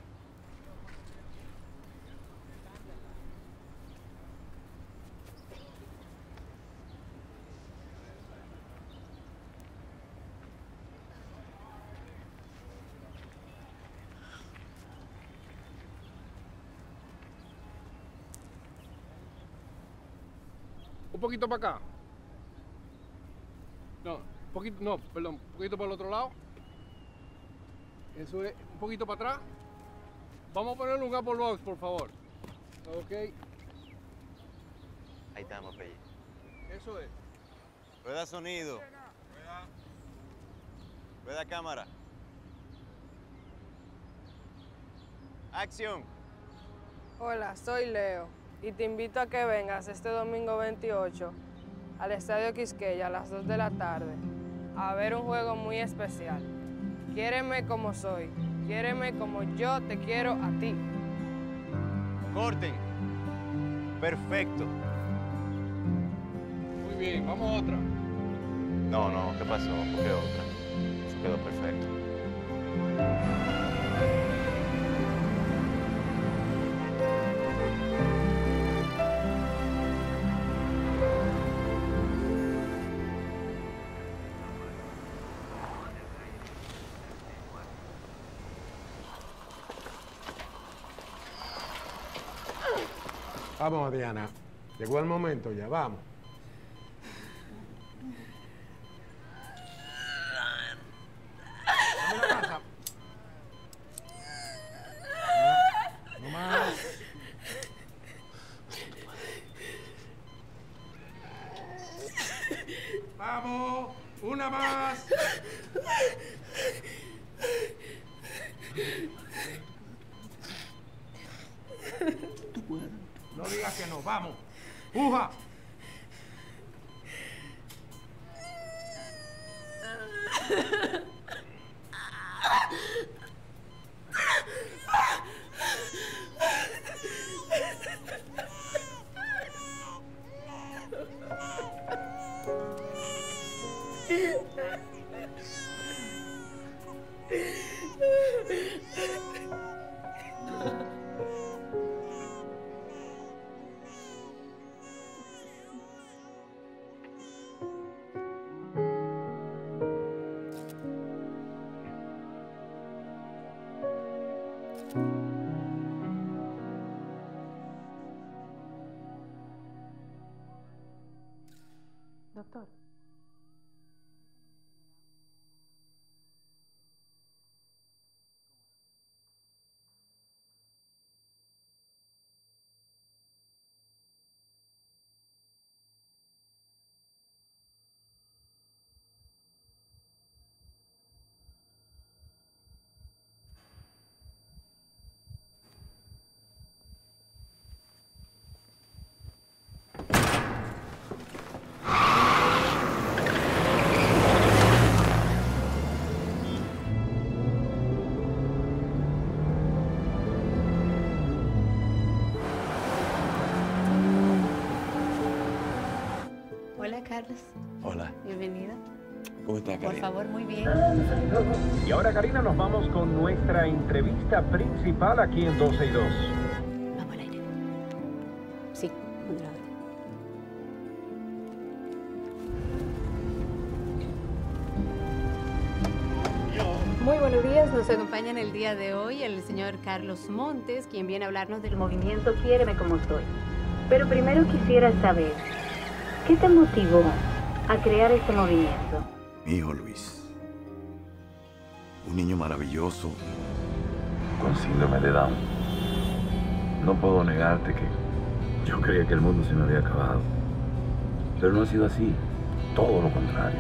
Un poquito para acá. No, un poquito, no, perdón, un poquito para el otro lado. Eso es, un poquito para atrás. Vamos a poner un Apple Box, por favor. Ok. Ahí estamos, Pelli. Eso es. Rueda sonido. Rueda cámara. Acción. Hola, soy Leo y te invito a que vengas este domingo veintiocho al Estadio Quisqueya a las dos de la tarde a ver un juego muy especial. Quiéreme como soy, quiéreme como yo te quiero a ti. Corten. Perfecto. Muy bien, vamos a otra. No, no, ¿qué pasó? ¿Por qué otra? Eso quedó perfecto. Vamos, Diana. Llegó el momento ya, vamos. Dame la casa. No más. Vamos, una más. No digas que no, vamos. ¡Puja! Doctor. Hola, Carlos. Hola. Bienvenido. ¿Cómo estás, Por Karina? favor, muy bien. Y ahora, Karina, nos vamos con nuestra entrevista principal aquí en doce y dos. Vamos al aire. Sí, grave. Muy buenos días. Nos acompaña en el día de hoy el señor Carlos Montes, quien viene a hablarnos del movimiento Quiéreme Como Soy. Pero primero quisiera saber, ¿qué te motivó a crear este movimiento? Mi hijo Luis, un niño maravilloso con síndrome de Down. No puedo negarte que yo creía que el mundo se me había acabado, pero no ha sido así, todo lo contrario.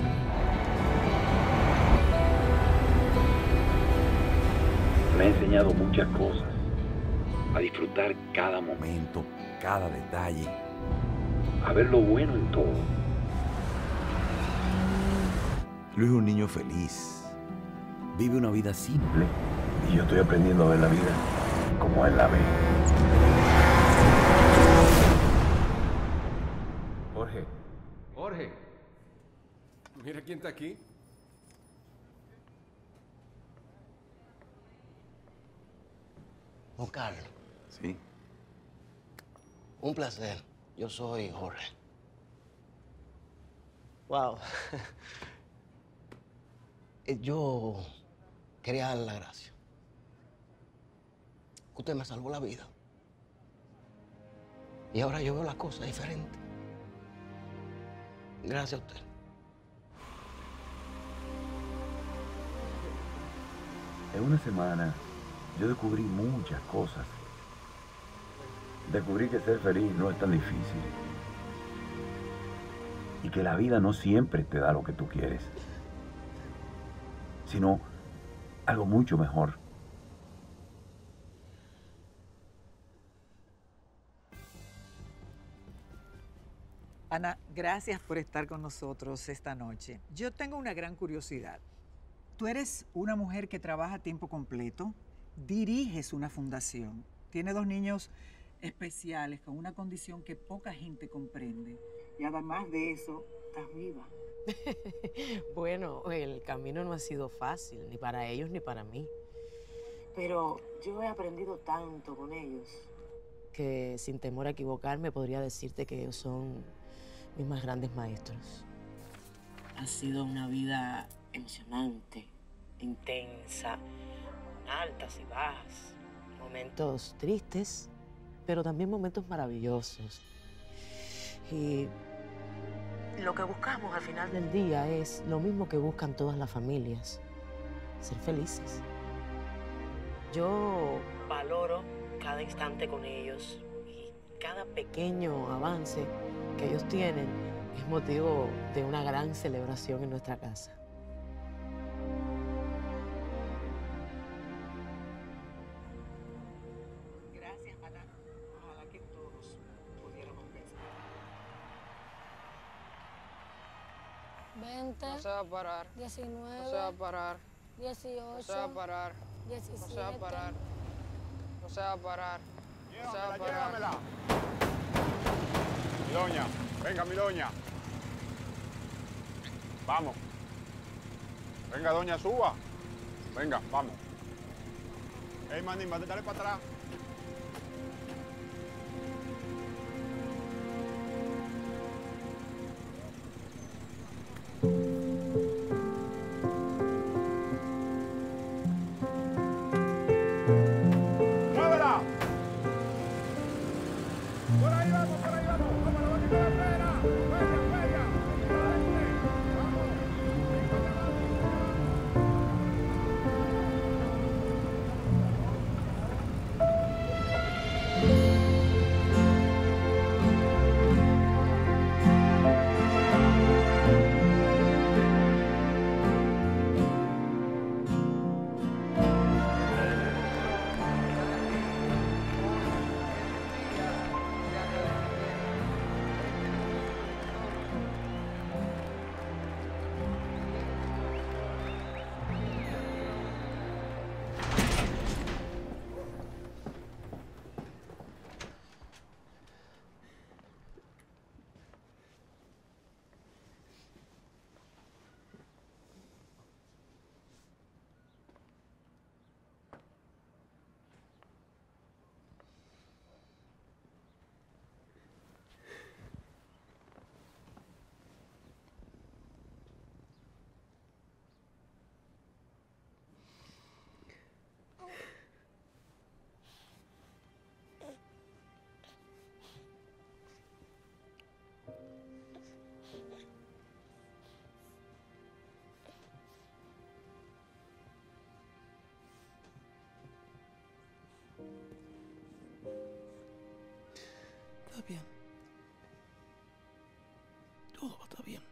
Me ha enseñado muchas cosas, a disfrutar cada momento, cada detalle, a ver lo bueno en todo. Luis es un niño feliz, vive una vida simple y yo estoy aprendiendo a ver la vida como él la ve. Jorge, Jorge, mira quién está aquí. Juan Carlos. Sí. Un placer. Yo soy Jorge. Wow. Yo quería darle las gracias. Usted me salvó la vida. Y ahora yo veo las cosas diferentes. Gracias a usted. En una semana yo descubrí muchas cosas. Descubrí que ser feliz no es tan difícil. Y que la vida no siempre te da lo que tú quieres, sino algo mucho mejor. Ana, gracias por estar con nosotros esta noche. Yo tengo una gran curiosidad. Tú eres una mujer que trabaja a tiempo completo, diriges una fundación, tienes dos niños especiales con una condición que poca gente comprende. Y además de eso, estás viva. Bueno, el camino no ha sido fácil, ni para ellos ni para mí. Pero yo he aprendido tanto con ellos. Que sin temor a equivocarme podría decirte que ellos son mis más grandes maestros. Ha sido una vida emocionante, intensa, con altas y bajas, momentos tristes, pero también momentos maravillosos. Y lo que buscamos al final del día es lo mismo que buscan todas las familias, ser felices. Yo valoro cada instante con ellos y cada pequeño avance que ellos tienen es motivo de una gran celebración en nuestra casa. Gracias, Ana. Ojalá que todos pudiéramos ver. veinte. No se va a parar. diecinueve. No se va a parar. dieciocho. No se va a parar. diecisiete. No se va a parar. No se va a parar. No se va a parar. Llévamela. Mi doña, venga, mi doña. Vamos. Venga, doña, suba. Venga, vamos. Ey, manín, dale para atrás. ¡Muévela! Por ahí vamos, por ahí vamos. Vamos a la vaquita de la pera. Feria, feria. La gente. Vamos. estar bien. Todo va a estar bien.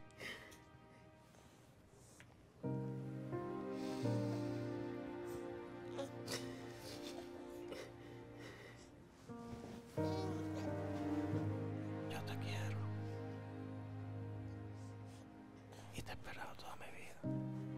Yo te quiero. Y te he esperado toda mi vida.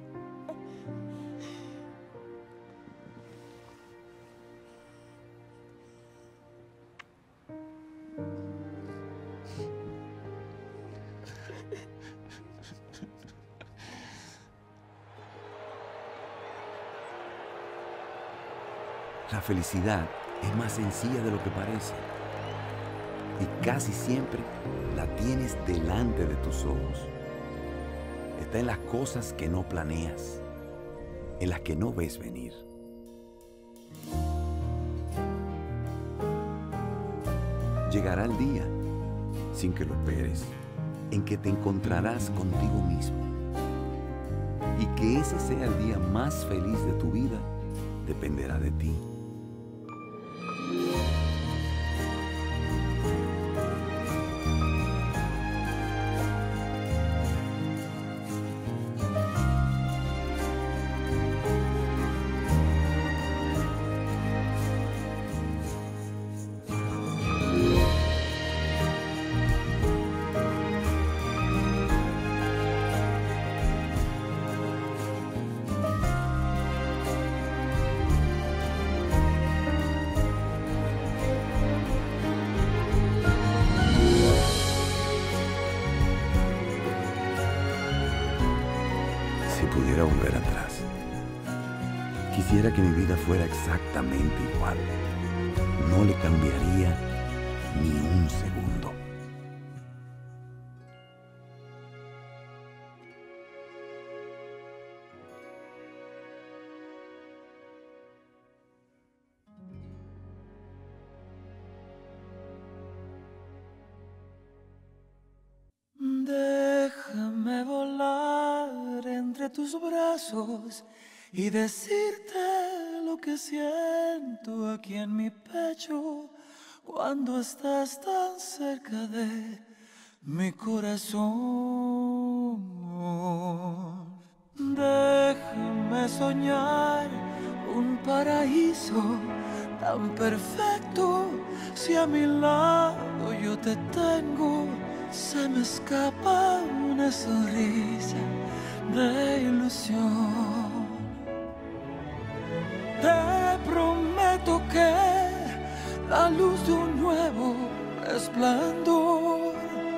La felicidad es más sencilla de lo que parece. Y casi siempre la tienes delante de tus ojos. Está en las cosas que no planeas, en las que no ves venir. Llegará el día, sin que lo esperes, en que te encontrarás contigo mismo. Y que ese sea el día más feliz de tu vida, dependerá de ti. Pudiera volver atrás. Quisiera que mi vida fuera exactamente igual. No le cambiaría ni un segundo. Déjame volar entre tus brazos y decirte lo que siento aquí en mi pecho cuando estás tan cerca de mi corazón. Déjame soñar un paraíso tan perfecto, si a mi lado yo te tengo. Se me escapa una sonrisa de ilusión. Te prometo que la luz de un nuevo resplandor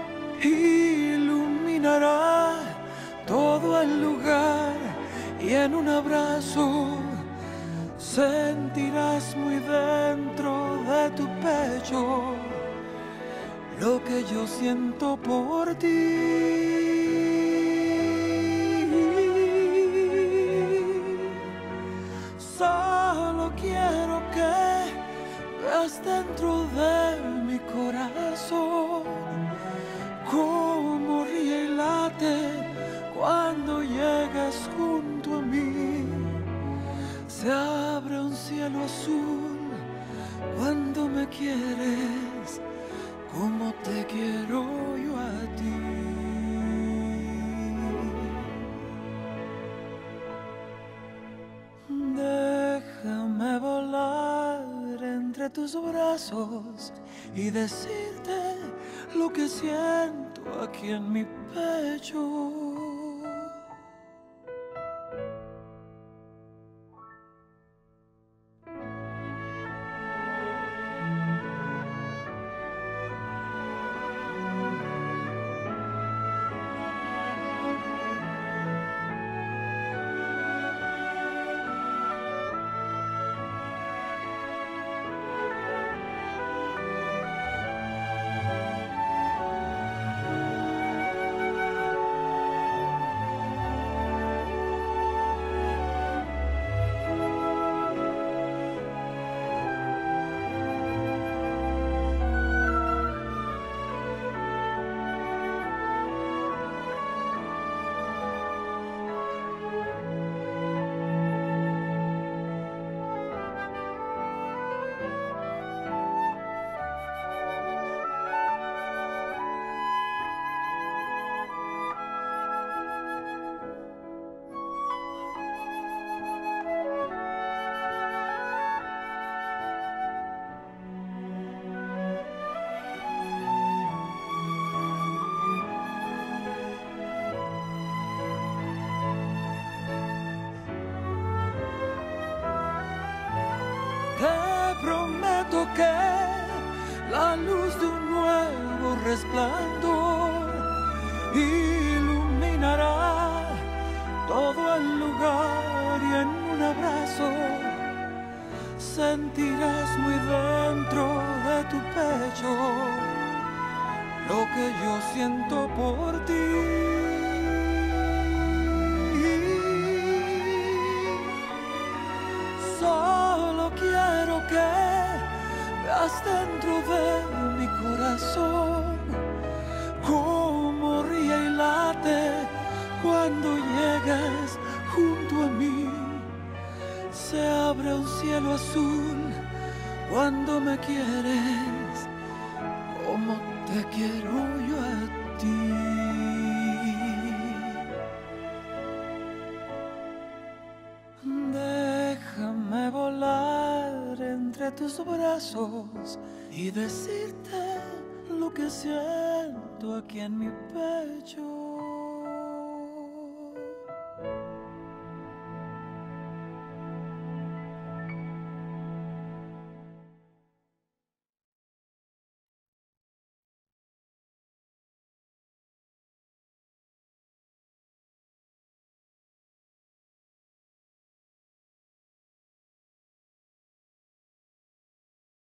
iluminará todo el lugar y en un abrazo sentirás muy dentro de tu pecho lo que yo siento por ti. Solo quiero que veas dentro de mi corazón cómo ríe y late cuando llegas junto a mí. Se abre un cielo azul cuando me quieres, como te quiero yo a ti. Déjame volar entre tus brazos y decirte lo que siento aquí en mi pecho. prometo que la luz de un nuevo resplandor iluminará todo el lugar y en un abrazo sentirás muy dentro de tu pecho lo que yo siento por ti. Solo quiero que veas dentro de mi corazón cómo ríe y late cuando llegas junto a mí. Se abre un cielo azul cuando me quieres como te quiero yo a ti. Déjame volar entre tus brazos y decirte lo que siento aquí en mi pecho.